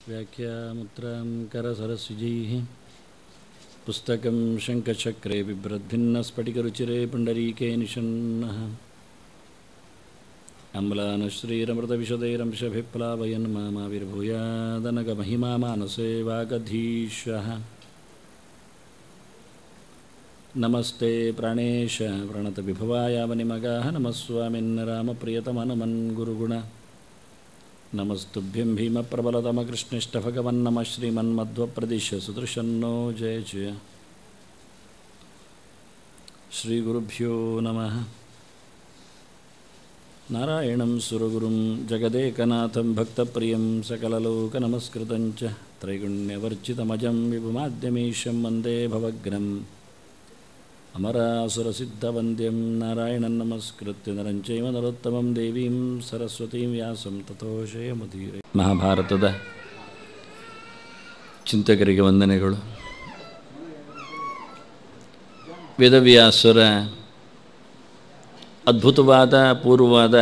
व्याख्यामुद्रां करसरस्विजैः पुस्तकं शङ्खचक्रे बिभ्रद्भिन्नस्फटिकरुचिरे पुण्डरीके निषण्णः अम्लानश्रीरमृतविशदैरंशभिप्लावयन् मामाविर्भूयादनगमहिमा मानसे वागधीशः नमस्ते प्राणेश प्रणतविभवायावनिमगाः नमस्वामिन् रामप्रियतमनुमन् गुरुगुण नमस्तुभ्यं भीमप्रबलतमकृष्णिष्टभगवन्नमः श्रीमन्मध्वप्रदिश सुदृशन्नो जय जय श्रीगुरुभ्यो नमः नारायणं सुरगुरुं जगदेकनाथं भक्तप्रियं सकललोकनमस्कृतं च त्रैगुण्यवर्जितमजं विभुमाद्यमीशं वन्दे भवग्नम् अमरासुरसिद्धवन्द्यं नारायणं नमस्कृत्य नरं चैव नरोत्तमं देवीं सरस्वतीं व्यासं ततो जयमुदीरये. ಮಹಾಭಾರತದ ಚಿಂತಕರಿಗೆ ವಂದನೆಗಳು. ವೇದವ್ಯಾಸರ ಅದ್ಭುತವಾದ ಪೂರ್ವವಾದ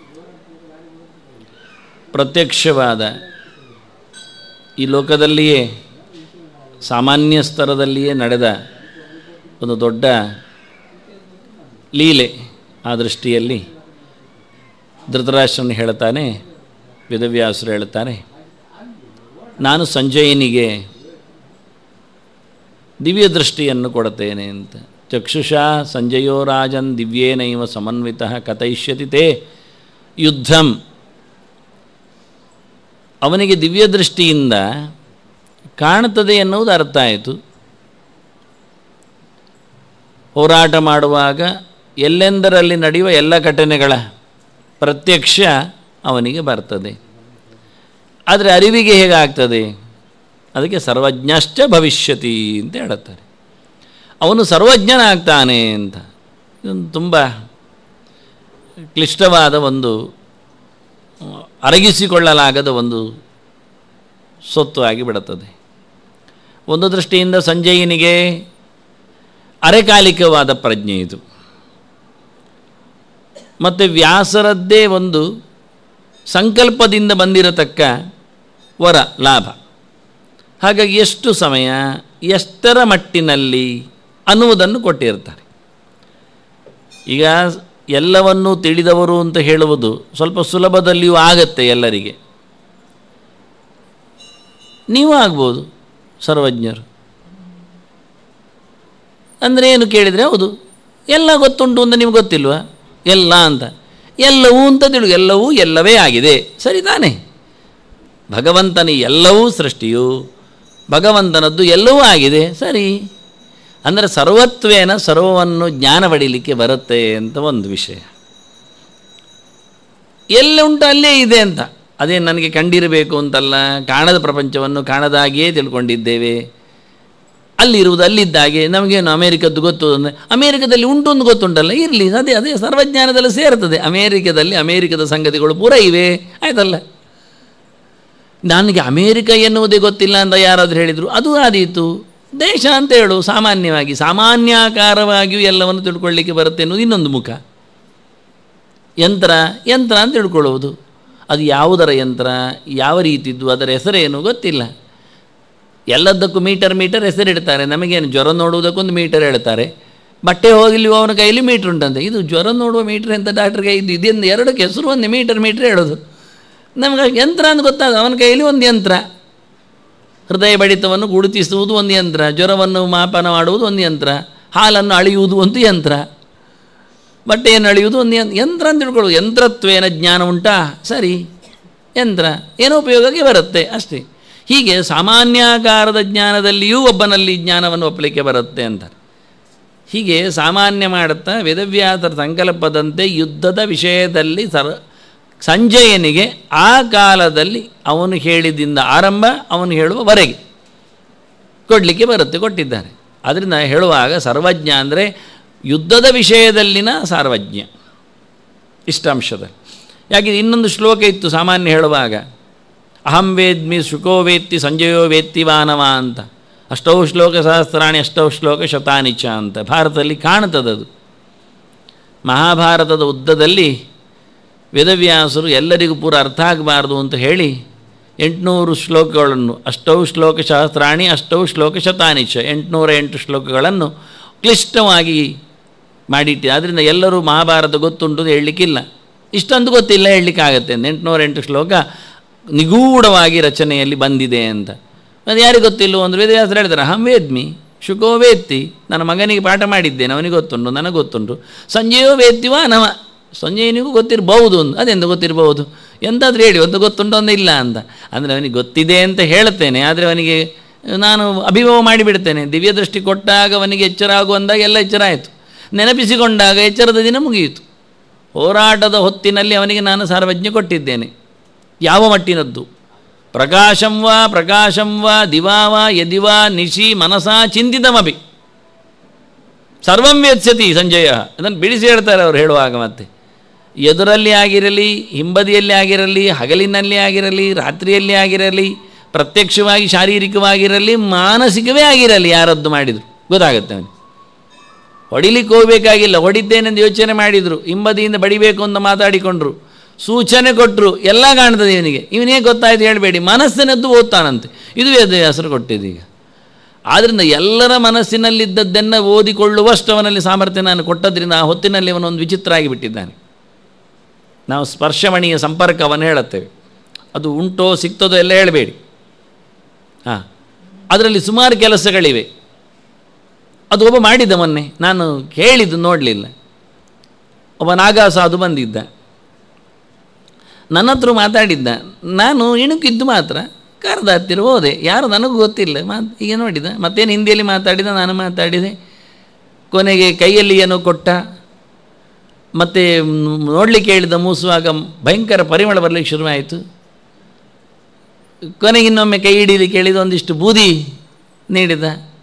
ಪ್ರತ್ಯಕ್ಷವಾದ ಈ ಲೋಕದಲ್ಲಿಯೇ ಸಾಮಾನ್ಯ ಸ್ತರದಲ್ಲಿಯೇ ನಡೆದ ಒಂದು ದೊಡ್ಡ ಲೀಲೆ. ಆ ದೃಷ್ಟಿಯಲ್ಲಿ ಧೃತರಾಷ್ಟ್ರನು ಹೇಳ್ತಾನೆ, ವೇದವ್ಯಾಸರು ಹೇಳ್ತಾನೆ, ನಾನು ಸಂಜಯನಿಗೆ ದಿವ್ಯ ದೃಷ್ಟಿಯನ್ನು ಕೊಡುತ್ತೇನೆ ಅಂತ. ಚಕ್ಷುಷಾ ಸಂಜಯೋ ರಾಜನ್ ದಿವ್ಯೇನೈವ ಸಮನ್ವಿತಃ ಕಥಯಿಷ್ಯತಿ ತೇ ಯುದ್ಧಂ. ಅವನಿಗೆ ದಿವ್ಯ ದೃಷ್ಟಿಯಿಂದ ಕಾಣುತ್ತದೆ ಎನ್ನುವುದು ಅರ್ಥ ಆಯಿತು. ಹೋರಾಟ ಮಾಡುವಾಗ ಎಲ್ಲೆಂದರಲ್ಲಿ ನಡೆಯುವ ಎಲ್ಲ ಘಟನೆಗಳ ಪ್ರತ್ಯಕ್ಷ ಅವನಿಗೆ ಬರ್ತದೆ. ಆದರೆ ಅರಿವಿಗೆ ಹೇಗಾಗ್ತದೆ? ಅದಕ್ಕೆ ಸರ್ವಜ್ಞಶ್ಚ ಭವಿಷ್ಯತಿ ಅಂತ ಹೇಳುತ್ತಾರೆ. ಅವನು ಸರ್ವಜ್ಞನಾಗ್ತಾನೆ ಅಂತ. ಇದೊಂದು ತುಂಬ ಕ್ಲಿಷ್ಟವಾದ ಒಂದು ಅರಗಿಸಿಕೊಳ್ಳಲಾಗದ ಒಂದು ಸೊತ್ತು ಆಗಿಬಿಡುತ್ತದೆ. ಒಂದು ದೃಷ್ಟಿಯಿಂದ ಸಂಜಯನಿಗೆ ಅರೆಕಾಲಿಕವಾದ ಪ್ರಜ್ಞೆ ಇದು. ಮತ್ತು ವ್ಯಾಸರದ್ದೇ ಒಂದು ಸಂಕಲ್ಪದಿಂದ ಬಂದಿರತಕ್ಕ ವರ ಲಾಭ. ಹಾಗಾಗಿ ಎಷ್ಟು ಸಮಯ, ಎಷ್ಟರ ಮಟ್ಟಿನಲ್ಲಿ ಅನ್ನುವುದನ್ನು ಕೊಟ್ಟಿರ್ತಾರೆ. ಈಗ ಎಲ್ಲವನ್ನೂ ತಿಳಿದವರು ಅಂತ ಹೇಳುವುದು ಸ್ವಲ್ಪ ಸುಲಭದಲ್ಲಿಯೂ ಆಗತ್ತೆ ಎಲ್ಲರಿಗೆ. ನೀವು ಆಗ್ಬೋದು ಸರ್ವಜ್ಞರು. ಅಂದರೆ ಏನು ಕೇಳಿದರೆ, ಹೌದು ಎಲ್ಲ ಗೊತ್ತುಂಟು ಅಂತ ನಿಮ್ಗೆ ಗೊತ್ತಿಲ್ವಾ? ಎಲ್ಲ ಅಂತ ಎಲ್ಲವೂ ಅಂತ ತಿಳು, ಎಲ್ಲವೂ ಎಲ್ಲವೇ ಆಗಿದೆ, ಸರಿ ತಾನೇ? ಭಗವಂತನ ಎಲ್ಲವೂ ಸೃಷ್ಟಿಯು, ಭಗವಂತನದ್ದು ಎಲ್ಲವೂ ಆಗಿದೆ, ಸರಿ. ಅಂದರೆ ಸರ್ವತ್ವೇನ ಸರ್ವವನ್ನು ಜ್ಞಾನ ಪಡೀಲಿಕ್ಕೆ ಬರುತ್ತೆ ಅಂತ ಒಂದು ವಿಷಯ. ಎಲ್ಲ ಉಂಟು ಅಲ್ಲೇ ಇದೆ ಅಂತ. ಅದೇ ನನಗೆ ಕಂಡಿರಬೇಕು ಅಂತಲ್ಲ, ಕಾಣದ ಪ್ರಪಂಚವನ್ನು ಕಾಣದಾಗಿಯೇ ತಿಳ್ಕೊಂಡಿದ್ದೇವೆ. ಅಲ್ಲಿರುವುದು ಅಲ್ಲಿದ್ದಾಗೆ. ನಮಗೇನು ಅಮೇರಿಕದ್ದು ಗೊತ್ತು ಅಂದರೆ ಅಮೇರಿಕದಲ್ಲಿ ಉಂಟು ಒಂದು ಗೊತ್ತುಂಟಲ್ಲ, ಇರಲಿ, ಅದೇ ಸರ್ವಜ್ಞಾನದಲ್ಲಿ ಸೇರ್ತದೆ. ಅಮೇರಿಕದ ಸಂಗತಿಗಳು ಪೂರ ಇವೆ, ಆಯ್ತಲ್ಲ. ನನಗೆ ಅಮೇರಿಕ ಎನ್ನುವುದೇ ಗೊತ್ತಿಲ್ಲ ಅಂತ ಯಾರಾದರೂ ಹೇಳಿದರು, ಅದು ಆದೀತು. ದೇಶ ಅಂತ ಹೇಳು, ಸಾಮಾನ್ಯವಾಗಿ ಸಾಮಾನ್ಯಾಕಾರವಾಗಿಯೂ ಎಲ್ಲವನ್ನು ತಿಳ್ಕೊಳ್ಳಿಕ್ಕೆ ಬರುತ್ತೆ ಎನ್ನುವುದು ಇನ್ನೊಂದು ಮುಖ. ಯಂತ್ರ ಅಂತ ತಿಳ್ಕೊಳ್ಳುವುದು, ಅದು ಯಾವುದರ ಯಂತ್ರ, ಯಾವ ರೀತಿದ್ದು, ಅದರ ಹೆಸರೇನು ಗೊತ್ತಿಲ್ಲ. ಎಲ್ಲದಕ್ಕೂ ಮೀಟರ್ ಹೆಸರಿಡ್ತಾರೆ. ನಮಗೇನು ಜ್ವರ ನೋಡುವುದಕ್ಕೊಂದು ಮೀಟರ್ ಹೇಳ್ತಾರೆ, ಬಟ್ಟೆ ಹೋಗಲಿ ಅವನ ಕೈಯಲ್ಲಿ ಮೀಟ್ರ್ ಉಂಟಂತೆ. ಇದು ಜ್ವರ ನೋಡುವ ಮೀಟ್ರ್ ಅಂತ ಡಾಕ್ಟ್ರಿಗೆ ಇದೊಂದು ಎರಡಕ್ಕೆ ಹೆಸರು ಒಂದೇ ಮೀಟರ್ ಹೇಳೋದು. ನಮಗೆ ಯಂತ್ರ ಅಂತ ಗೊತ್ತಾಗ, ಅವನ ಕೈಯಲ್ಲಿ ಒಂದು ಯಂತ್ರ. ಹೃದಯ ಬಡಿತವನ್ನು ಗುರುತಿಸುವುದು ಒಂದು ಯಂತ್ರ, ಜ್ವರವನ್ನು ಮಾಪನ ಮಾಡುವುದು ಒಂದು ಯಂತ್ರ, ಹಾಲನ್ನು ಅಳೆಯುವುದು ಒಂದು ಯಂತ್ರ, ಬಟ್ಟೆಯನ್ನು ಅಳೆಯುವುದು ಒಂದು ಯಂತ್ರ ಅಂತ ತಿಳ್ಕೊಳ್ಳೋದು. ಯಂತ್ರತ್ವೇನ ಜ್ಞಾನ ಉಂಟಾ? ಸರಿ, ಯಂತ್ರ ಏನೋ ಉಪಯೋಗಕ್ಕೆ ಬರುತ್ತೆ ಅಷ್ಟೇ. ಹೀಗೆ ಸಾಮಾನ್ಯಾಕಾರದ ಜ್ಞಾನದಲ್ಲಿಯೂ ಒಬ್ಬನಲ್ಲಿ ಜ್ಞಾನವನ್ನು ಒಪ್ಪಲಿಕ್ಕೆ ಬರುತ್ತೆ ಅಂತಾರೆ. ಹೀಗೆ ಸಾಮಾನ್ಯ ಮಾಡುತ್ತಾ ವೇದವ್ಯಾಸರ ಸಂಕಲ್ಪದಂತೆ ಯುದ್ಧದ ವಿಷಯದಲ್ಲಿ ಸಂಜಯನಿಗೆ ಆ ಕಾಲದಲ್ಲಿ ಅವನು ಹೇಳಿದಿಂದ ಆರಂಭ ಅವನು ಹೇಳುವವರೆಗೆ ಕೊಡಲಿಕ್ಕೆ ಬರುತ್ತೆ, ಕೊಟ್ಟಿದ್ದಾರೆ. ಅದರಿಂದ ಹೇಳುವಾಗ ಸರ್ವಜ್ಞ ಅಂದರೆ ಯುದ್ಧದ ವಿಷಯದಲ್ಲಿನ ಸಾರ್ವಜ್ಞ ಇಷ್ಟಾಂಶದಲ್ಲಿ. ಯಾಕೆ ಇನ್ನೊಂದು ಶ್ಲೋಕ ಇತ್ತು ಸಾಮಾನ್ಯ ಹೇಳುವಾಗ, ಅಹಂ ವೇದ್ಮಿ ಶುಕೋ ವೇತ್ತಿ ಸಂಜಯೋ ವೇತ್ತಿ ವಾನವ ಅಂತ. ಅಷ್ಟೌ ಶ್ಲೋಕ ಸಹಸ್ರಾಣಿ ಅಷ್ಟೌ ಶ್ಲೋಕ ಶತಾನಿ ಚ ಅಂತ ಭಾರತದಲ್ಲಿ ಕಾಣ್ತದದು. ಮಹಾಭಾರತದ ಉದ್ದದಲ್ಲಿ ವೇದವ್ಯಾಸರು ಎಲ್ಲರಿಗೂ ಪೂರ ಅರ್ಥ ಆಗಬಾರ್ದು ಅಂತ ಹೇಳಿ 800 ಶ್ಲೋಕಗಳನ್ನು, ಅಷ್ಟೌ ಶ್ಲೋಕ ಸಹಸ್ರಾಣಿ ಅಷ್ಟೌ ಶ್ಲೋಕ ಶತಾನಿಚ, 808 ಶ್ಲೋಕಗಳನ್ನು ಕ್ಲಿಷ್ಟವಾಗಿ ಮಾಡಿಟ್ಟು. ಆದ್ದರಿಂದ ಎಲ್ಲರೂ ಮಹಾಭಾರತ ಗೊತ್ತುಂಟು ಹೇಳಲಿಕ್ಕಿಲ್ಲ, ಇಷ್ಟೊಂದು ಗೊತ್ತಿಲ್ಲ ಹೇಳಲಿಕ್ಕಾಗತ್ತೆ. 808 ಶ್ಲೋಕ ನಿಗೂಢವಾಗಿ ರಚನೆಯಲ್ಲಿ ಬಂದಿದೆ ಅಂತ. ಅದು ಯಾರಿಗೆ ಗೊತ್ತಿಲ್ಲ ಅಂದರೆ ವೇದವ್ಯಾಸರು ಹೇಳ್ತಾರೆ, ಅಹಂ ವೇದ್ಮಿ ಶುಕೋ ವೇತ್ತಿ, ನನ್ನ ಮಗನಿಗೆ ಪಾಠ ಮಾಡಿದ್ದೇನೆ, ಅವನಿಗೆ ಗೊತ್ತುಂಟು, ನನಗೆ ಗೊತ್ತುಂಟು. ಸಂಜೆಯೋ ವೇತ್ತಿವಾ ನವ, ಸಂಜಯನಿಗೂ ಗೊತ್ತಿರಬಹುದು, ಅದೆಂದು ಗೊತ್ತಿರಬಹುದು, ಎಂತಾದರೂ ಹೇಳಿ ಒಂದು ಗೊತ್ತುಂಟು ಒಂದು ಇಲ್ಲ ಅಂತ. ಅಂದರೆ ಅವನಿಗೆ ಗೊತ್ತಿದೆ ಅಂತ ಹೇಳ್ತೇನೆ, ಆದರೆ ಅವನಿಗೆ ನಾನು ಅಭಿಭವ ಮಾಡಿಬಿಡ್ತೇನೆ. ದಿವ್ಯ ದೃಷ್ಟಿ ಕೊಟ್ಟಾಗ ಅವನಿಗೆ ಎಚ್ಚರ ಆಗುವಂದಾಗ ಎಲ್ಲ ಎಚ್ಚರ ಆಯಿತು, ನೆನಪಿಸಿಕೊಂಡಾಗ ಎಚ್ಚರದ ದಿನ ಮುಗಿಯಿತು. ಹೋರಾಟದ ಹೊತ್ತಿನಲ್ಲಿ ಅವನಿಗೆ ನಾನು ಸಾರ್ವಜ್ಞ ಕೊಟ್ಟಿದ್ದೇನೆ. ಯಾವ ಮಟ್ಟಿನದ್ದು? ಪ್ರಕಾಶಂ ವಾ ದಿವಾ ಯದಿವಾ ನಿಶಿ ಮನಸಾ ಚಿಂತಿತಮಪಿ ಸರ್ವಂ ವೇತ್ಸ್ಯತಿ ಸಂಜಯ. ಅದನ್ನು ಬಿಡಿಸಿ ಹೇಳ್ತಾರೆ ಅವರು ಹೇಳುವಾಗ. ಮತ್ತೆ ಎದುರಲ್ಲಿ ಆಗಿರಲಿ, ಹಿಂಬದಿಯಲ್ಲಿ ಆಗಿರಲಿ, ಹಗಲಿನಲ್ಲಿ ಆಗಿರಲಿ, ರಾತ್ರಿಯಲ್ಲಿ ಆಗಿರಲಿ, ಪ್ರತ್ಯಕ್ಷವಾಗಿ ಶಾರೀರಿಕವಾಗಿರಲಿ, ಮಾನಸಿಕವೇ ಆಗಿರಲಿ, ಯಾರದ್ದು ಮಾಡಿದರು ಗೊತ್ತಾಗುತ್ತೆ ಅವನಿಗೆ. ಹೊಡಿಲಿಕ್ಕೆ ಹೋಗಬೇಕಾಗಿಲ್ಲ, ಹೊಡಿದ್ದೇನೆಂದು ಯೋಚನೆ ಮಾಡಿದರು, ಹಿಂಬದಿಯಿಂದ ಬಡಿಬೇಕು ಅಂತ ಮಾತಾಡಿಕೊಂಡ್ರು, ಸೂಚನೆ ಕೊಟ್ಟರು, ಎಲ್ಲ ಕಾಣ್ತದೆ ಇವನಿಗೆ. ಇವನೇ ಗೊತ್ತಾಯ್ತು ಹೇಳಬೇಡಿ, ಮನಸ್ಸಿನದ್ದು ಓದ್ತಾನಂತೆ. ಇದು ವೇದವ್ಯಾಸರು ಕೊಟ್ಟಿದ್ದು. ಈಗ ಆದ್ದರಿಂದ ಎಲ್ಲರ ಮನಸ್ಸಿನಲ್ಲಿದ್ದದ್ದನ್ನು ಓದಿಕೊಳ್ಳುವಷ್ಟು ಅವನಲ್ಲಿ ಸಾಮರ್ಥ್ಯ ನಾನು ಕೊಟ್ಟದ್ರಿಂದ ಆ ಹೊತ್ತಿನಲ್ಲಿ ಅವನೊಂದು ವಿಚಿತ್ರ ಆಗಿಬಿಟ್ಟಿದ್ದಾನೆ. ನಾವು ಸ್ಪರ್ಶಮಣಿಯ ಸಂಪರ್ಕವನ್ನು ಹೇಳುತ್ತೇವೆ, ಅದು ಉಂಟೋ ಸಿಗ್ತದೋ ಎಲ್ಲ ಹೇಳಬೇಡಿ. ಅದರಲ್ಲಿ ಸುಮಾರು ಕೆಲಸಗಳಿವೆ. ಅದು ಒಬ್ಬ ಮಾಡಿದ್ದ, ಮೊನ್ನೆ ನಾನು ಹೇಳಿದ್ದು ನೋಡಲಿಲ್ಲ. ಒಬ್ಬ ನಾಗಾಸಾಧು ಬಂದಿದ್ದ, ನನ್ನ ಹತ್ರ ಮಾತಾಡಿದ್ದ. ನಾನು ಇಣುಕಿದ್ದು ಮಾತ್ರ ಕರೆದ ಹತ್ತಿರ ಹೋದೆ, ಯಾರು ನನಗೂ ಗೊತ್ತಿಲ್ಲ. ಈಗ ನೋಡಿದ, ಮತ್ತೇನು ಹಿಂದಿಯಲ್ಲಿ ಮಾತಾಡಿದ, ನಾನು ಮಾತಾಡಿದೆ. ಕೊನೆಗೆ ಕೈಯಲ್ಲಿ ಏನೋ ಕೊಟ್ಟ, ಮತ್ತು ನೋಡಲಿಕ್ಕೆ ಹೇಳಿದ. ಮೂಸುವಾಗ ಭಯಂಕರ ಪರಿಮಳ ಬರಲಿಕ್ಕೆ ಶುರುವಾಯಿತು. ಕೊನೆಗೆ ಇನ್ನೊಮ್ಮೆ ಕೈ ಹಿಡೀಲಿಕ್ಕೆ ಹೇಳಿದ, ಒಂದಿಷ್ಟು ಬೂದಿ ನೀಡಿದ.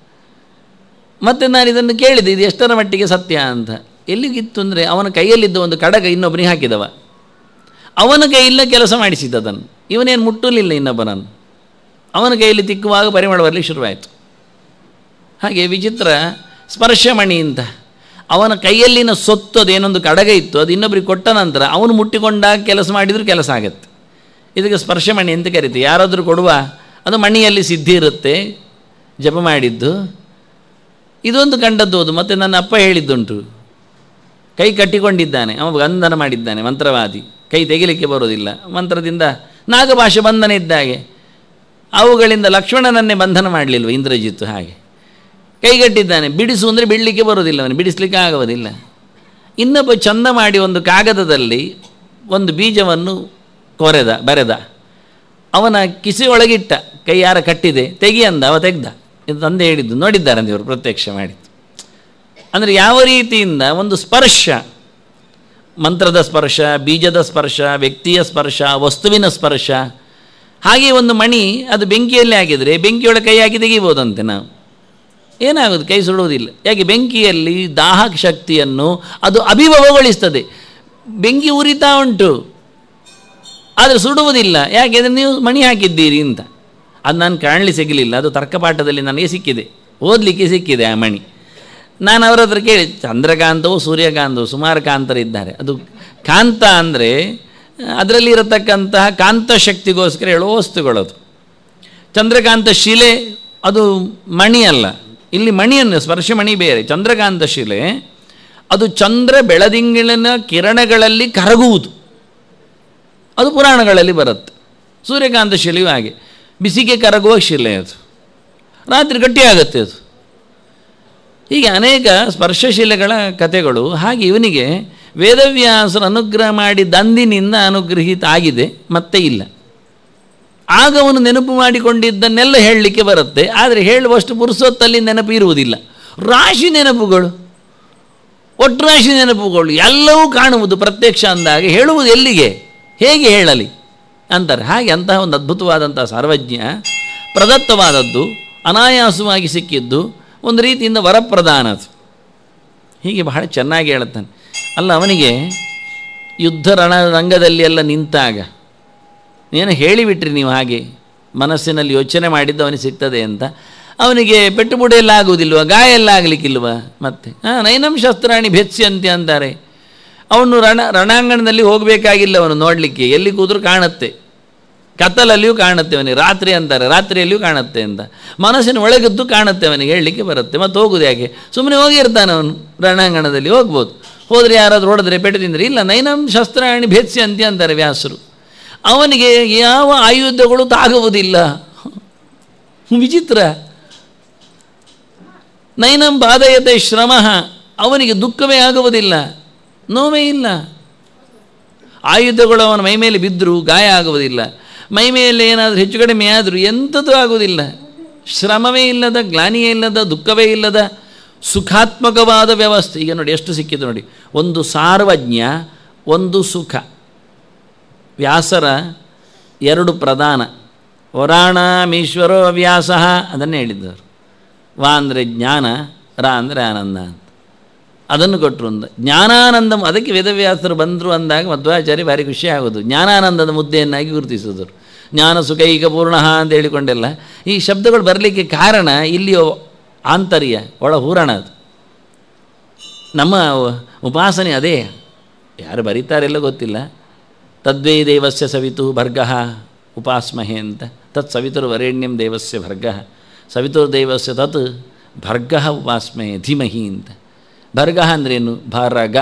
ಮತ್ತು ನಾನು ಇದನ್ನು ಕೇಳಿದೆ, ಇದು ಎಷ್ಟರ ಮಟ್ಟಿಗೆ ಸತ್ಯ ಅಂತ. ಎಲ್ಲಿಗಿತ್ತು ಅಂದರೆ, ಅವನ ಕೈಯಲ್ಲಿದ್ದ ಒಂದು ಕಡಗ ಇನ್ನೊಬ್ಬನಿಗೆ ಹಾಕಿದವ, ಅವನ ಕೈಯಿಲ್ಲ ಕೆಲಸ ಮಾಡಿಸಿದ್ದ ಅದನ್ನು. ಇವನೇನು ಮುಟ್ಟಲಿಲ್ಲ ಇನ್ನೊಬ್ಬನನ್ನು, ಅವನ ಕೈಯಲ್ಲಿ ತಿಕ್ಕುವಾಗ ಪರಿಮಳ ಬರಲಿಕ್ಕೆ ಶುರುವಾಯಿತು. ಹಾಗೆ ವಿಚಿತ್ರ ಸ್ಪರ್ಶಮಣಿ ಅಂತ. ಅವನ ಕೈಯಲ್ಲಿನ ಸೊತ್ತು ಅದೇನೊಂದು ಕಡಗ ಇತ್ತು, ಅದು ಇನ್ನೊಬ್ಬರಿಗೆ ಕೊಟ್ಟ ನಂತರ ಅವನು ಮುಟ್ಟಿಕೊಂಡಾಗ ಕೆಲಸ ಮಾಡಿದರೂ ಕೆಲಸ ಆಗುತ್ತೆ. ಇದಕ್ಕೆ ಸ್ಪರ್ಶಮಣಿ ಅಂತ ಕರಿತೀವಿ. ಯಾರಾದರೂ ಕೊಡುವ, ಅದು ಮಣಿಯಲ್ಲಿ ಸಿದ್ಧಿ ಇರುತ್ತೆ, ಜಪ ಮಾಡಿದ್ದು. ಇದೊಂದು ಕಂಡದ್ದು ಅದು. ಮತ್ತು ನನ್ನ ಅಪ್ಪ ಹೇಳಿದ್ದುಂಟು, ಕೈ ಕಟ್ಟಿಕೊಂಡಿದ್ದಾನೆ, ಅವ ಬಂಧನ ಮಾಡಿದ್ದಾನೆ, ಮಂತ್ರವಾದಿ, ಕೈ ತೆಗಿಲಿಕ್ಕೆ ಬರೋದಿಲ್ಲ. ಮಂತ್ರದಿಂದ ನಾಗಭಾಷೆ ಬಂಧನ ಇದ್ದಾಗೆ, ಅವುಗಳಿಂದ ಲಕ್ಷ್ಮಣನನ್ನೇ ಬಂಧನ ಮಾಡಲಿಲ್ವ ಇಂದ್ರಜಿತ್ತು, ಹಾಗೆ ಕೈಗಟ್ಟಿದ್ದಾನೆ. ಬಿಡಿಸು ಅಂದರೆ ಬಿಡಲಿಕ್ಕೆ ಬರೋದಿಲ್ಲ, ಅವನು ಬಿಡಿಸ್ಲಿಕ್ಕೆ ಆಗುವುದಿಲ್ಲ. ಇನ್ನೊಬ್ಬ ಚಂದ ಮಾಡಿ ಒಂದು ಕಾಗದದಲ್ಲಿ ಒಂದು ಬೀಜವನ್ನು ಬರೆದ, ಅವನ ಕಿಸೆಯೊಳಗಿಟ್ಟ. ಕೈ ಯಾರ ಕಟ್ಟಿದೆ ತೆಗಿ ಅಂದ, ಅವ ತೆಗ್ದ. ಇದು ತಂದೆ ಹೇಳಿದ್ದು, ನೋಡಿದ್ದಾರಂತೆ ಇವರು ಪ್ರತ್ಯಕ್ಷ ಮಾಡಿದ್ದು. ಅಂದರೆ ಯಾವ ರೀತಿಯಿಂದ ಒಂದು ಸ್ಪರ್ಶ, ಮಂತ್ರದ ಸ್ಪರ್ಶ, ಬೀಜದ ಸ್ಪರ್ಶ, ವ್ಯಕ್ತಿಯ ಸ್ಪರ್ಶ, ವಸ್ತುವಿನ ಸ್ಪರ್ಶ. ಹಾಗೆ ಒಂದು ಮಣಿ ಅದು ಬೆಂಕಿಯಲ್ಲಿ ಹಾಕಿದರೆ ಬೆಂಕಿಯೊಳಗೆ ಕೈ ಹಾಕಿ ತೆಗಿಬೋದಂತೆ ನಾವು, ಏನಾಗೋದು, ಕೈ ಸುಡುವುದಿಲ್ಲ. ಯಾಕೆ? ಬೆಂಕಿಯಲ್ಲಿ ದಾಹ ಶಕ್ತಿಯನ್ನು ಅದು ಅಭಿಭವಗೊಳಿಸ್ತದೆ. ಬೆಂಕಿ ಉರಿತಾ ಉಂಟು, ಆದರೆ ಸುಡುವುದಿಲ್ಲ. ಯಾಕೆ? ಅದನ್ನು ನೀವು ಮಣಿ ಹಾಕಿದ್ದೀರಿ ಅಂತ. ಅದು ನಾನು ಕಾಣಲಿ ಸಿಗಲಿಲ್ಲ, ಅದು ತರ್ಕಪಾಠದಲ್ಲಿ ನನಗೆ ಸಿಕ್ಕಿದೆ, ಓದಲಿಕ್ಕೆ ಸಿಕ್ಕಿದೆ ಆ ಮಣಿ. ನಾನು ಅವರ ಹತ್ರ ಕೇಳಿ, ಚಂದ್ರಕಾಂತವು ಸೂರ್ಯಕಾಂತವು ಸುಮಾರು ಕಾಂತರಿದ್ದಾರೆ. ಅದು ಕಾಂತ ಅಂದರೆ ಅದರಲ್ಲಿ ಇರತಕ್ಕಂತಹ ಕಾಂತಶಕ್ತಿಗೋಸ್ಕರ ಹೇಳುವ ವಸ್ತುಗಳದು. ಚಂದ್ರಕಾಂತ ಶಿಲೆ ಅದು ಮಣಿ ಅಲ್ಲ, ಇಲ್ಲಿ ಮಣಿಯನ್ನು ಸ್ಪರ್ಶಮಣಿ ಬೇರೆ. ಚಂದ್ರಕಾಂತ ಶಿಲೆ ಅದು ಚಂದ್ರ ಬೆಳದಿಂಗಳಿನ ಕಿರಣಗಳಲ್ಲಿ ಕರಗುವುದು, ಅದು ಪುರಾಣಗಳಲ್ಲಿ ಬರುತ್ತೆ. ಸೂರ್ಯಕಾಂತ ಶಿಲೆಯೂ ಹಾಗೆ ಬಿಸಿಗೆ ಕರಗುವ ಶಿಲೆ, ಅದು ರಾತ್ರಿ ಗಟ್ಟಿಯಾಗುತ್ತೆ ಅದು. ಹೀಗೆ ಅನೇಕ ಸ್ಪರ್ಶಶಿಲೆಗಳ ಕಥೆಗಳು. ಹಾಗೆ ಇವನಿಗೆ ವೇದವ್ಯಾಸರು ಅನುಗ್ರಹ ಮಾಡಿದ ಅಂದಿನಿಂದ ಅನುಗ್ರಹಿತ ಆಗಿದೆ, ಮತ್ತೆ ಇಲ್ಲ. ಆಗ ಅವನು ನೆನಪು ಮಾಡಿಕೊಂಡಿದ್ದನ್ನೆಲ್ಲ ಹೇಳಲಿಕ್ಕೆ ಬರುತ್ತೆ, ಆದರೆ ಹೇಳುವಷ್ಟು ಪುರುಸೊತ್ತಲ್ಲಿ ನೆನಪು ಇರುವುದಿಲ್ಲ. ರಾಶಿ ನೆನಪುಗಳು, ಒಟ್ಟು ರಾಶಿ ನೆನಪುಗಳು ಎಲ್ಲವೂ ಕಾಣುವುದು ಪ್ರತ್ಯಕ್ಷ ಅಂದಾಗ ಹೇಳುವುದು ಎಲ್ಲಿಗೆ, ಹೇಗೆ ಹೇಳಲಿ ಅಂತಾರೆ. ಹಾಗೆ ಅಂತಹ ಒಂದು ಅದ್ಭುತವಾದಂಥ ಸರ್ವಜ್ಞ ಪ್ರದತ್ತವಾದದ್ದು, ಅನಾಯಾಸವಾಗಿ ಸಿಕ್ಕಿದ್ದು, ಒಂದು ರೀತಿಯಿಂದ ವರಪ್ರದಾನ ಅದು. ಹೀಗೆ ಬಹಳ ಚೆನ್ನಾಗಿ ಹೇಳುತ್ತಾನೆ. ಅಲ್ಲ, ಅವನಿಗೆ ಯುದ್ಧ ರಂಗದಲ್ಲಿ ಎಲ್ಲ ನಿಂತಾಗ ಏನು ಹೇಳಿಬಿಟ್ರಿ ನೀವು, ಹಾಗೆ ಮನಸ್ಸಿನಲ್ಲಿ ಯೋಚನೆ ಮಾಡಿದ್ದು ಅವನಿಗೆ ಸಿಗ್ತದೆ ಅಂತ. ಅವನಿಗೆ ಪೆಟ್ಟು ಬುಡೆಯೆಲ್ಲ ಆಗುವುದಿಲ್ವ, ಗಾಯ ಎಲ್ಲ ಆಗಲಿಕ್ಕಿಲ್ವ? ಮತ್ತೆ ನೈನಂ ಶಸ್ತ್ರಾಣಿ ಭೆತ್ಸ್ಯಂತೆ ಅಂತಾರೆ. ಅವನು ರಣಾಂಗಣದಲ್ಲಿ ಹೋಗಬೇಕಾಗಿಲ್ಲ, ಅವನು ನೋಡಲಿಕ್ಕೆ ಎಲ್ಲಿ ಕೂದರೂ ಕಾಣುತ್ತೆ. ಕತ್ತಲಲ್ಲಿಯೂ ಕಾಣುತ್ತೆ ಅವನಿಗೆ, ರಾತ್ರಿ ಅಂತಾರೆ, ರಾತ್ರಿಯಲ್ಲಿಯೂ ಕಾಣುತ್ತೆ ಅಂತ. ಮನಸ್ಸಿನ ಒಳಗದ್ದು ಕಾಣುತ್ತೆ ಅವನಿಗೆ, ಹೇಳಲಿಕ್ಕೆ ಬರುತ್ತೆ. ಮತ್ತು ಹೋಗುದು ಯಾಕೆ? ಸುಮ್ಮನೆ ಹೋಗಿರ್ತಾನೆ ಅವನು ರಣಾಂಗಣದಲ್ಲಿ. ಹೋಗ್ಬೋದು, ಹೋದರೆ ಯಾರಾದರೂ ಹೊಡೆದ್ರೆ ಪೆಟ್ಟು ತಿಂದರೆ ಇಲ್ಲ. ನೈನಂ ಶಸ್ತ್ರಾಣಿ ಭೇತ್ಸ್ಯಂತಿ ಅಂತಾರೆ ವ್ಯಾಸರು. ಅವನಿಗೆ ಯಾವ ಆಯುಧಗಳು ತಾಗುವುದಿಲ್ಲ. ವಿಚಿತ್ರ. ನೈನಂ ಬಾಧಯತೆ ಶ್ರಮಃ, ಅವನಿಗೆ ದುಃಖವೇ ಆಗುವುದಿಲ್ಲ, ನೋವೇ ಇಲ್ಲ. ಆಯುಧಗಳು ಅವನ ಮೈ ಮೇಲೆ ಬಿದ್ದರೂ ಗಾಯ ಆಗುವುದಿಲ್ಲ, ಮೈ ಮೇಲೆ ಏನಾದರೂ ಹೆಚ್ಚು ಕಡಿಮೆ ಆದರೂ ಎಂಥದ್ದು ಆಗುವುದಿಲ್ಲ. ಶ್ರಮವೇ ಇಲ್ಲದ, ಗ್ಲಾನಿಯೇ ಇಲ್ಲದ, ದುಃಖವೇ ಇಲ್ಲದ ಸುಖಾತ್ಮಕವಾದ ವ್ಯವಸ್ಥೆ. ಈಗ ನೋಡಿ ಎಷ್ಟು ಸಿಕ್ಕಿತು ನೋಡಿ, ಒಂದು ಸಾರ್ವಜ್ಞ, ಒಂದು ಸುಖ. ವ್ಯಾಸರ ಎರಡು ಪ್ರಧಾನ, ವರಾಣಾಮೀಶ್ವರೋ ವ್ಯಾಸ ಅದನ್ನೇ ಹೇಳಿದ್ದವರು. ವಾ ಅಂದರೆ ಜ್ಞಾನ, ರ ಅಂದರೆ ಆನಂದ ಅಂತ ಅದನ್ನು ಕೊಟ್ಟರು. ಒಂದು ಜ್ಞಾನಾನಂದಂ, ಅದಕ್ಕೆ ವೇದವ್ಯಾಸರು ಬಂದರು ಅಂದಾಗ ಮಧ್ವಾಚಾರ್ಯ ಭಾರಿ ಖುಷಿ ಆಗೋದು. ಜ್ಞಾನಾನಂದದ ಮುದ್ದೆಯನ್ನಾಗಿ ಗುರುತಿಸಿದರು. ಜ್ಞಾನ ಸುಖೈಕ ಪೂರ್ಣ ಅಂತ ಹೇಳಿಕೊಂಡೆಲ್ಲ ಈ ಶಬ್ದಗಳು ಬರಲಿಕ್ಕೆ ಕಾರಣ ಇಲ್ಲಿಯ ಆಂತರ್ಯ, ಒಳ ಹೂರಣ. ಅದು ನಮ್ಮ ಉಪಾಸನೆ ಅದೇ. ಯಾರು ಬರೀತಾರೆಲ್ಲ ಗೊತ್ತಿಲ್ಲ. ತದ್ವೇ ದೇವಸ್ಯ ಸವಿತು ಭರ್ಗಃ ಉಪಾಸ್ಮಹೆ ಅಂತ. ತತ್ ಸವಿತುರ್ವರೆಣ್ಯಂ ದೇವಸ್ಯ ಭರ್ಗಃ, ಸವಿತುರ್ದೇವಸ್ಯ ತತ್ ಭರ್ಗಃ ಉಪಾಸ್ಮಹೆ ಧೀಮಹಿ ಅಂತ. ಭರ್ಗಃ ಅಂದ್ರೇನು? ಭರಗ.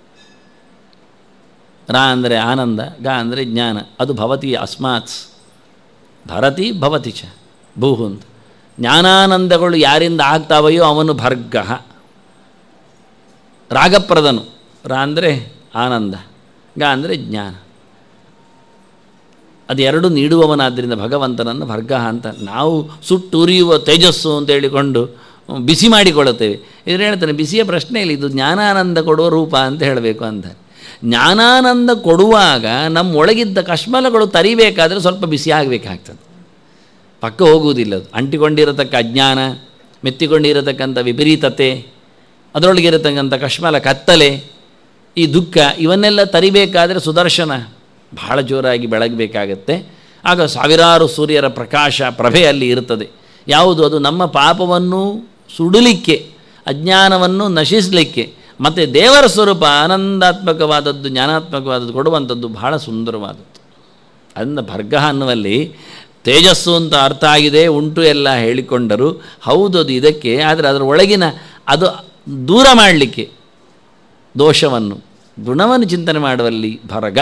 ರ ಅಂದರೆ ಆನಂದ, ಗ ಅಂದರೆ ಜ್ಞಾನ. ಅದು ಭವತಿ ಅಸ್ಮಾತ್ ಭರತಿ ಭವತಿ ಚ ಭೂಹು ಅಂತ. ಜ್ಞಾನಾನಂದಗಳು ಯಾರಿಂದ ಆಗ್ತಾವೆಯೋ ಅವನು ಭರ್ಗಃ, ರಾಗಪ್ರದನು. ರ ಅಂದರೆ ಆನಂದ, ಗ ಅಂದರೆ ಜ್ಞಾನ. ಅದೆರಡು ನೀಡುವವನಾದ್ದರಿಂದ ಭಗವಂತನನ್ನು ಭರ್ಗಃ ಅಂತ. ನಾವು ಸುಟ್ಟುರಿಯುವ ತೇಜಸ್ಸು ಅಂತ ಹೇಳಿಕೊಂಡು ಬಿಸಿ ಮಾಡಿಕೊಳ್ಳುತ್ತೇವೆ. ಇದ್ರ ಹೇಳ್ತಾನೆ ಬಿಸಿಯ ಪ್ರಶ್ನೆ ಇಲ್ಲ, ಇದು ಜ್ಞಾನಾನಂದ ಕೊಡುವ ರೂಪ ಅಂತ ಹೇಳಬೇಕು ಅಂತ. ಜ್ಞಾನಾನಂದ ಕೊಡುವಾಗ ನಮ್ಮೊಳಗಿದ್ದ ಕಶ್ಮಲಗಳು ತರಿಬೇಕಾದರೆ ಸ್ವಲ್ಪ ಬಿಸಿ ಆಗಬೇಕಾಗ್ತದೆ, ಪಕ್ಕ ಹೋಗುವುದಿಲ್ಲ. ಅದು ಅಂಟಿಕೊಂಡಿರತಕ್ಕ ಅಜ್ಞಾನ, ಮೆತ್ತಿಕೊಂಡಿರತಕ್ಕಂಥ ವಿಪರೀತತೆ, ಅದರೊಳಗಿರತಕ್ಕಂಥ ಕಶ್ಮಲ ಕತ್ತಲೆ, ಈ ದುಃಖ, ಇವನ್ನೆಲ್ಲ ತರಿಬೇಕಾದರೆ ಸುದರ್ಶನ ಬಹಳ ಜೋರಾಗಿ ಬೆಳಗಬೇಕಾಗತ್ತೆ. ಆಗ ಸಾವಿರಾರು ಸೂರ್ಯರ ಪ್ರಕಾಶ ಪ್ರಭೆ ಅಲ್ಲಿ ಇರುತ್ತದೆ. ಯಾವುದು? ಅದು ನಮ್ಮ ಪಾಪವನ್ನು ಸುಡಲಿಕ್ಕೆ, ಅಜ್ಞಾನವನ್ನು ನಶಿಸಲಿಕ್ಕೆ, ಮತ್ತು ದೇವರ ಸ್ವರೂಪ ಆನಂದಾತ್ಮಕವಾದದ್ದು, ಜ್ಞಾನಾತ್ಮಕವಾದದ್ದು ಕೊಡುವಂಥದ್ದು ಬಹಳ ಸುಂದರವಾದದ್ದು. ಅದನ್ನು ಭರ್ಗಃ ಅನ್ನುವಲ್ಲಿ ತೇಜಸ್ಸು ಅಂತ ಅರ್ಥ ಆಗಿದೆ, ಉಂಟು ಎಲ್ಲ ಹೇಳಿಕೊಂಡರು. ಹೌದು, ಅದು ಇದಕ್ಕೆ. ಆದರೆ ಅದರ ಒಳಗಿನ ಅದು ದೂರ ಮಾಡಲಿಕ್ಕೆ ದೋಷವನ್ನು, ಗುಣವನ್ನು ಚಿಂತನೆ ಮಾಡುವಲ್ಲಿ ಭರ್ಗ.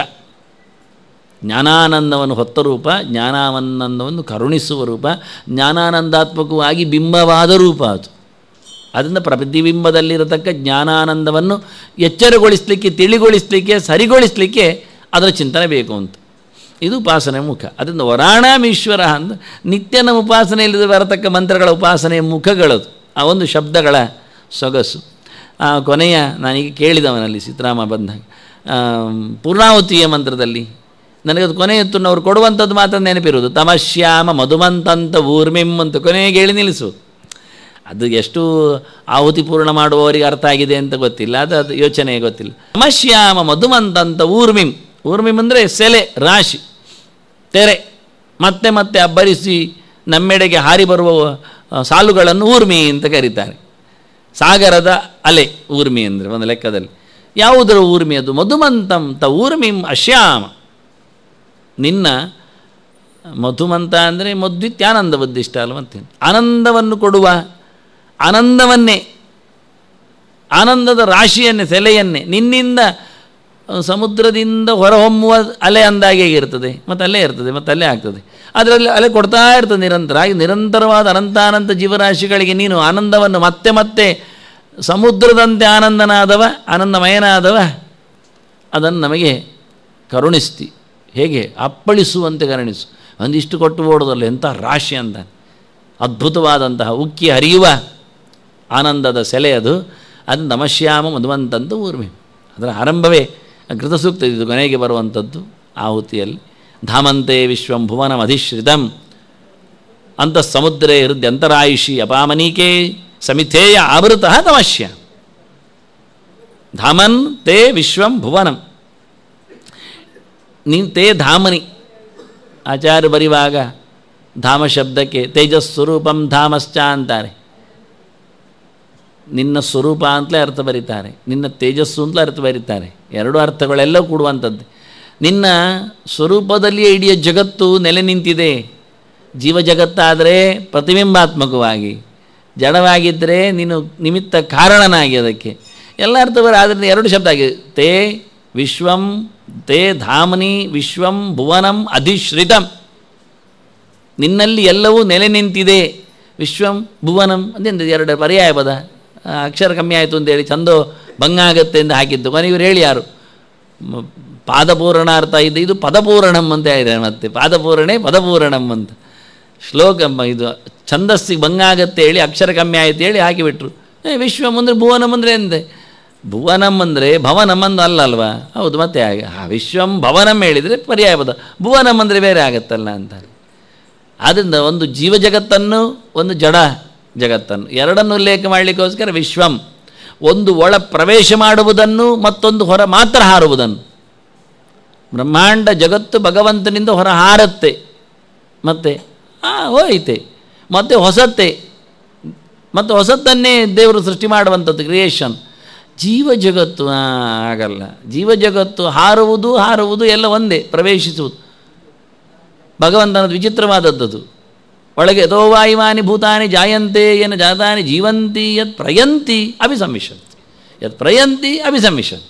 ಜ್ಞಾನಾನಂದವನ್ನು ಹೊತ್ತ ರೂಪ, ಜ್ಞಾನಾನಂದವನ್ನು ಕರುಣಿಸುವ ರೂಪ, ಜ್ಞಾನಾನಂದಾತ್ಮಕವಾಗಿ ಬಿಂಬವಾದ ರೂಪ ಅದು. ಅದರಿಂದ ಪ್ರತಿಬಿಂಬದಲ್ಲಿರತಕ್ಕ ಜ್ಞಾನಾನಂದವನ್ನು ಎಚ್ಚರಗೊಳಿಸಲಿಕ್ಕೆ, ತಿಳಿಗೊಳಿಸಲಿಕ್ಕೆ, ಸರಿಗೊಳಿಸಲಿಕ್ಕೆ ಅದರ ಚಿಂತನೆ ಬೇಕು ಅಂತ. ಇದು ಉಪಾಸನೆ ಮುಖ. ಅದರಿಂದ ವರಾಣಾಮೀಶ್ವರ ಅಂತ ನಿತ್ಯ ನಮ್ಮ ಉಪಾಸನೆಯಲ್ಲಿ ಬರತಕ್ಕ ಮಂತ್ರಗಳ ಉಪಾಸನೆಯ ಮುಖಗಳದು, ಆ ಒಂದು ಶಬ್ದಗಳ ಸೊಗಸು. ಕೊನೆಯ ನಾನೀಗ ಕೇಳಿದವನಲ್ಲಿ ಸಿದ್ದರಾಮ ಬಂದಾಗ ಪೂರ್ಣಾಹುತಿಯ ಮಂತ್ರದಲ್ಲಿ ನನಗದು ಕೊನೆಯತ್ತು ಅವ್ರು ಕೊಡುವಂಥದ್ದು ಮಾತ್ರ ನೆನಪಿರುವುದು. ತಮಶ್ಯಾಮ ಮಧುಮಂತಂತ ಊರ್ಮಿಂ ಅಂತ ಕೊನೆಗೆ ಹೇಳಿ ನಿಲ್ಲಿಸು. ಅದು ಎಷ್ಟು ಆಹುತಿ ಪೂರ್ಣ ಮಾಡುವವರಿಗೆ ಅರ್ಥ ಆಗಿದೆ ಅಂತ ಗೊತ್ತಿಲ್ಲ, ಅದು ಯೋಚನೆ ಗೊತ್ತಿಲ್ಲ. ತಮಶ್ಯಾಮ ಮಧುಮಂತಂತ ಊರ್ಮಿಂ. ಊರ್ಮಿಂ ಅಂದರೆ ಸೆಲೆ, ರಾಶಿ, ತೆರೆ, ಮತ್ತೆ ಮತ್ತೆ ಅಬ್ಬರಿಸಿ ನಮ್ಮೆಡೆಗೆ ಹಾರಿ ಬರುವ ಸಾಲುಗಳನ್ನು ಊರ್ಮಿ ಅಂತ ಕರೀತಾರೆ. ಸಾಗರದ ಅಲೆ ಊರ್ಮಿ ಅಂದರೆ ಒಂದು ಲೆಕ್ಕದಲ್ಲಿ. ಯಾವುದರ ಊರ್ಮಿ ಅದು? ಮಧುಮಂತಂ ತ ಊರ್ಮಿಂ ಅಶ್ಯಾಮ. ನಿನ್ನ ಮಧುಮಂತ ಅಂದರೆ ಮಧ್ವಿತ್ಯಾನಂದ ಬುದ್ಧಿಷ್ಟ ಅಲ್ವಂತೇನೆ. ಆನಂದವನ್ನು ಕೊಡುವ, ಆನಂದವನ್ನೇ, ಆನಂದದ ರಾಶಿಯನ್ನೇ, ಸೆಲೆಯನ್ನೇ ನಿನ್ನಿಂದ ಸಮುದ್ರದಿಂದ ಹೊರಹೊಮ್ಮುವ ಅಲೆ ಅಂದಾಗೆ ಇರ್ತದೆ, ಮತ್ತು ಅಲ್ಲೇ ಇರ್ತದೆ, ಮತ್ತು ಅಲ್ಲೇ ಆಗ್ತದೆ. ಅದರಲ್ಲಿ ಅಲೆ ಕೊಡ್ತಾ ಇರ್ತದೆ ನಿರಂತರ. ಹಾಗೆ ನಿರಂತರವಾದ ಅನಂತಾನಂತ ಜೀವರಾಶಿಗಳಿಗೆ ನೀನು ಆನಂದವನ್ನು ಮತ್ತೆ ಮತ್ತೆ ಸಮುದ್ರದಂತೆ ಆನಂದನಾದವ, ಆನಂದಮಯನಾದವ, ಅದನ್ನು ನಮಗೆ ಕರುಣಿಸ್ತಿ. ಹೇಗೆ? ಅಪ್ಪಳಿಸುವಂತೆ ಕರುಣಿಸು. ಒಂದಿಷ್ಟು ಕೊಟ್ಟು ಓಡೋದಲ್ಲ, ಎಂಥ ರಾಶಿ ಅಂತ. ಅದ್ಭುತವಾದಂತಹ ಉಕ್ಕಿ ಹರಿಯುವ ಆನಂದದ ಸೆಲೆ ಅದು. ಅದು ನಮಶ್ಯಾಮ ಮಧುವಂತಂತ ಊರ್ಮಿ. ಅದರ ಆರಂಭವೇ ಕೃತಸೂಕ್ತ, ಇದು ಕೊನೆಗೆ ಬರುವಂಥದ್ದು ಆಹುತಿಯಲ್ಲಿ. ಧಾಮಂತೆ ವಿಶ್ವಂ ಭುವನಂ ಅಧಿಶ್ರಿತಂ ಅಂತ ಸಮುದ್ರೇ ಹೃದ್ಯಂತರಾಯುಷಿ ಅಪಾಮನೀಕೆ ಸಮಿಥೇಯ ಆವೃತಃ ತಮಶ್ಯ. ಧಾಮನ್ ತೇ ವಿಶ್ವಂ ಭುವನಂ. ನೀನು ತೇ ಧಾಮನಿ. ಆಚಾರ್ಯ ಬರೆಯುವಾಗ ಧಾಮ ಶಬ್ದಕ್ಕೆ ತೇಜಸ್ವರೂಪಂ ಧಾಮಶ್ಚ ಅಂತಾರೆ. ನಿನ್ನ ಸ್ವರೂಪ ಅಂತಲೇ ಅರ್ಥ ಬರೀತಾರೆ, ನಿನ್ನ ತೇಜಸ್ಸು ಅಂತಲೇ ಅರ್ಥ ಬರೀತಾರೆ. ಎರಡು ಅರ್ಥಗಳೆಲ್ಲ ಕೂಡುವಂಥದ್ದು. ನಿನ್ನ ಸ್ವರೂಪದಲ್ಲಿಯೇ ಇಡೀ ಜಗತ್ತು ನೆಲೆ ನಿಂತಿದೆ. ಜೀವ ಜಗತ್ತಾದರೆ ಪ್ರತಿಬಿಂಬಾತ್ಮಕವಾಗಿ, ಜಡವಾಗಿದ್ದರೆ ನೀನು ನಿಮಿತ್ತ ಕಾರಣನಾಗಿ ಅದಕ್ಕೆ ಎಲ್ಲ ಅರ್ಥವರು. ಆದರೆ ಎರಡು ಶಬ್ದ ಆಗಿದೆ. ತೇ ವಿಶ್ವಂ ತೇ ಧಾಮನಿ ವಿಶ್ವಂ ಭುವನಂ ಅಧಿಶ್ರಿತಂ. ನಿನ್ನಲ್ಲಿ ಎಲ್ಲವೂ ನೆಲೆ ನಿಂತಿದೆ. ವಿಶ್ವಂ ಭುವನಂ ಅಂದೆಂದು ಎರಡು ಪರ್ಯಾಯ ಪದ. ಅಕ್ಷರ ಕಮ್ಮಿ ಆಯಿತು ಅಂತೇಳಿ ಚಂದೋ ಭಂಗ ಆಗತ್ತೆ ಅಂತ ಹಾಕಿದ್ದು. ಕೊನೆಗೆ ಇವರು ಹೇಳಿ ಯಾರು ಪಾದಪೂರಣ ಅರ್ಥ ಇದೆ, ಇದು ಪದಪೂರಣಂ ಅಂತ ಇದೆ. ಮತ್ತೆ ಪಾದಪೂರಣೆ ಪದಪೂರಣಂ ಅಂತ ಶ್ಲೋಕ ಇದು ಛಂದಸ್ಸಿಗೆ ಭಂಗ ಆಗತ್ತೆ ಹೇಳಿ ಅಕ್ಷರ ಕಮ್ಮಿ ಆಯಿತು ಹೇಳಿ ಹಾಕಿಬಿಟ್ರು. ವಿಶ್ವಂ ಅಂದರೆ ಭುವನಂ ಅಂದರೆ ಎಂದೆ, ಭುವನಂ ಅಂದರೆ ಭವನಂ ಅಂದು ಅಲ್ಲಲ್ವಾ? ಹೌದು, ಮತ್ತೆ ಹಾಗೆ ವಿಶ್ವಂ ಭವನಂ ಹೇಳಿದರೆ ಪರ್ಯಾಯ ಪದ, ಭುವನಂ ಅಂದರೆ ಬೇರೆ ಆಗತ್ತಲ್ಲ ಅಂತಾರೆ. ಆದ್ದರಿಂದ ಒಂದು ಜೀವ ಜಗತ್ತನ್ನು ಒಂದು ಜಡ ಜಗತ್ತನ್ನು ಎರಡನ್ನು ಉಲ್ಲೇಖ ಮಾಡಲಿಕ್ಕೋಸ್ಕರ ವಿಶ್ವಂ ಒಂದು ಒಳ ಪ್ರವೇಶ ಮಾಡುವುದನ್ನು, ಮತ್ತೊಂದು ಹೊರ ಮಾತ್ರ ಹಾರುವುದನ್ನು. ಬ್ರಹ್ಮಾಂಡ ಜಗತ್ತು ಭಗವಂತನಿಂದ ಹೊರ ಹಾರತ್ತೆ, ಮತ್ತು ಹೋಯ್ತೆ, ಮತ್ತು ಹೊಸತ್ತೆ, ಮತ್ತು ಹೊಸತನ್ನೇ ದೇವರು ಸೃಷ್ಟಿ ಮಾಡುವಂಥದ್ದು ಕ್ರಿಯೇಷನ್. ಜೀವ ಜಗತ್ತು ಆಗಲ್ಲ. ಜೀವ ಜಗತ್ತು ಹಾರುವುದು ಎಲ್ಲ ಒಂದೇ, ಪ್ರವೇಶಿಸುವುದು. ಭಗವಂತನದು ವಿಚಿತ್ರವಾದದ್ದು. ಒಳಗೆ ಯಥೋವಾಯುವಾನಿ ಭೂತಾನಿ ಜಾಯಂತೆ ಏನ ಜಾತಾನಿ ಜೀವಂತಿ ಯತ್ ಪ್ರಯಂತಿ ಅಭಿಸಂವಿಶಂತಿ ಯತ್ ಪ್ರಯಂತಿ ಅಭಿಸಂವಿಶಂತಿ.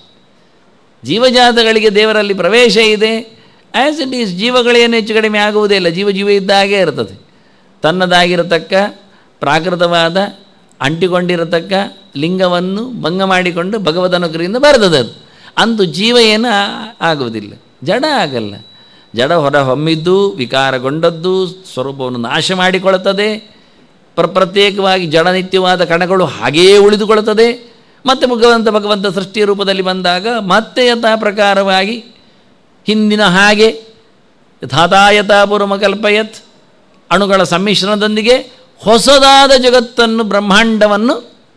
ಜೀವಜಾತಗಳಿಗೆ ದೇವರಲ್ಲಿ ಪ್ರವೇಶ ಇದೆ. ಆ್ಯಸ್ ಇಟ್ ಈಸ್ ಜೀವಗಳೇನು ಹೆಚ್ಚು ಕಡಿಮೆ ಆಗುವುದೇ ಇಲ್ಲ. ಜೀವ ಇದ್ದಾಗೇ ಇರ್ತದೆ. ತನ್ನದಾಗಿರತಕ್ಕ ಪ್ರಾಕೃತವಾದ ಅಂಟಿಕೊಂಡಿರತಕ್ಕ ಲಿಂಗವನ್ನು ಭಂಗ ಮಾಡಿಕೊಂಡು ಭಗವದನುಗ್ರಹದಿಂದ ಬರ್ತದೆ ಅದು. ಅಂತೂ ಜೀವ ಏನು ಆಗುವುದಿಲ್ಲ, ಜಡ ಆಗಲ್ಲ. ಜಡ ಹೊರ ಹೊಮ್ಮಿದ್ದು ವಿಕಾರಗೊಂಡದ್ದು ಸ್ವರೂಪವನ್ನು ನಾಶ ಮಾಡಿಕೊಳ್ಳುತ್ತದೆ. ಪ್ರತ್ಯೇಕವಾಗಿ ಜಡನಿತ್ಯವಾದ ಕಣಗಳು ಹಾಗೆಯೇ ಉಳಿದುಕೊಳ್ಳುತ್ತದೆ. ಮತ್ತು ಭಗವಂತ ಸೃಷ್ಟಿಯ ರೂಪದಲ್ಲಿ ಬಂದಾಗ ಮತ್ತೆ ಯಥಾ ಪ್ರಕಾರವಾಗಿ ಹಿಂದಿನ ಹಾಗೆ ಯಥಾಯಥಾ ಪೂರ್ವಕಲ್ಪಯತ್ ಅಣುಗಳ ಸಮ್ಮಿಶ್ರಣದೊಂದಿಗೆ ಹೊಸದಾದ ಜಗತ್ತನ್ನು ಬ್ರಹ್ಮಾಂಡವನ್ನು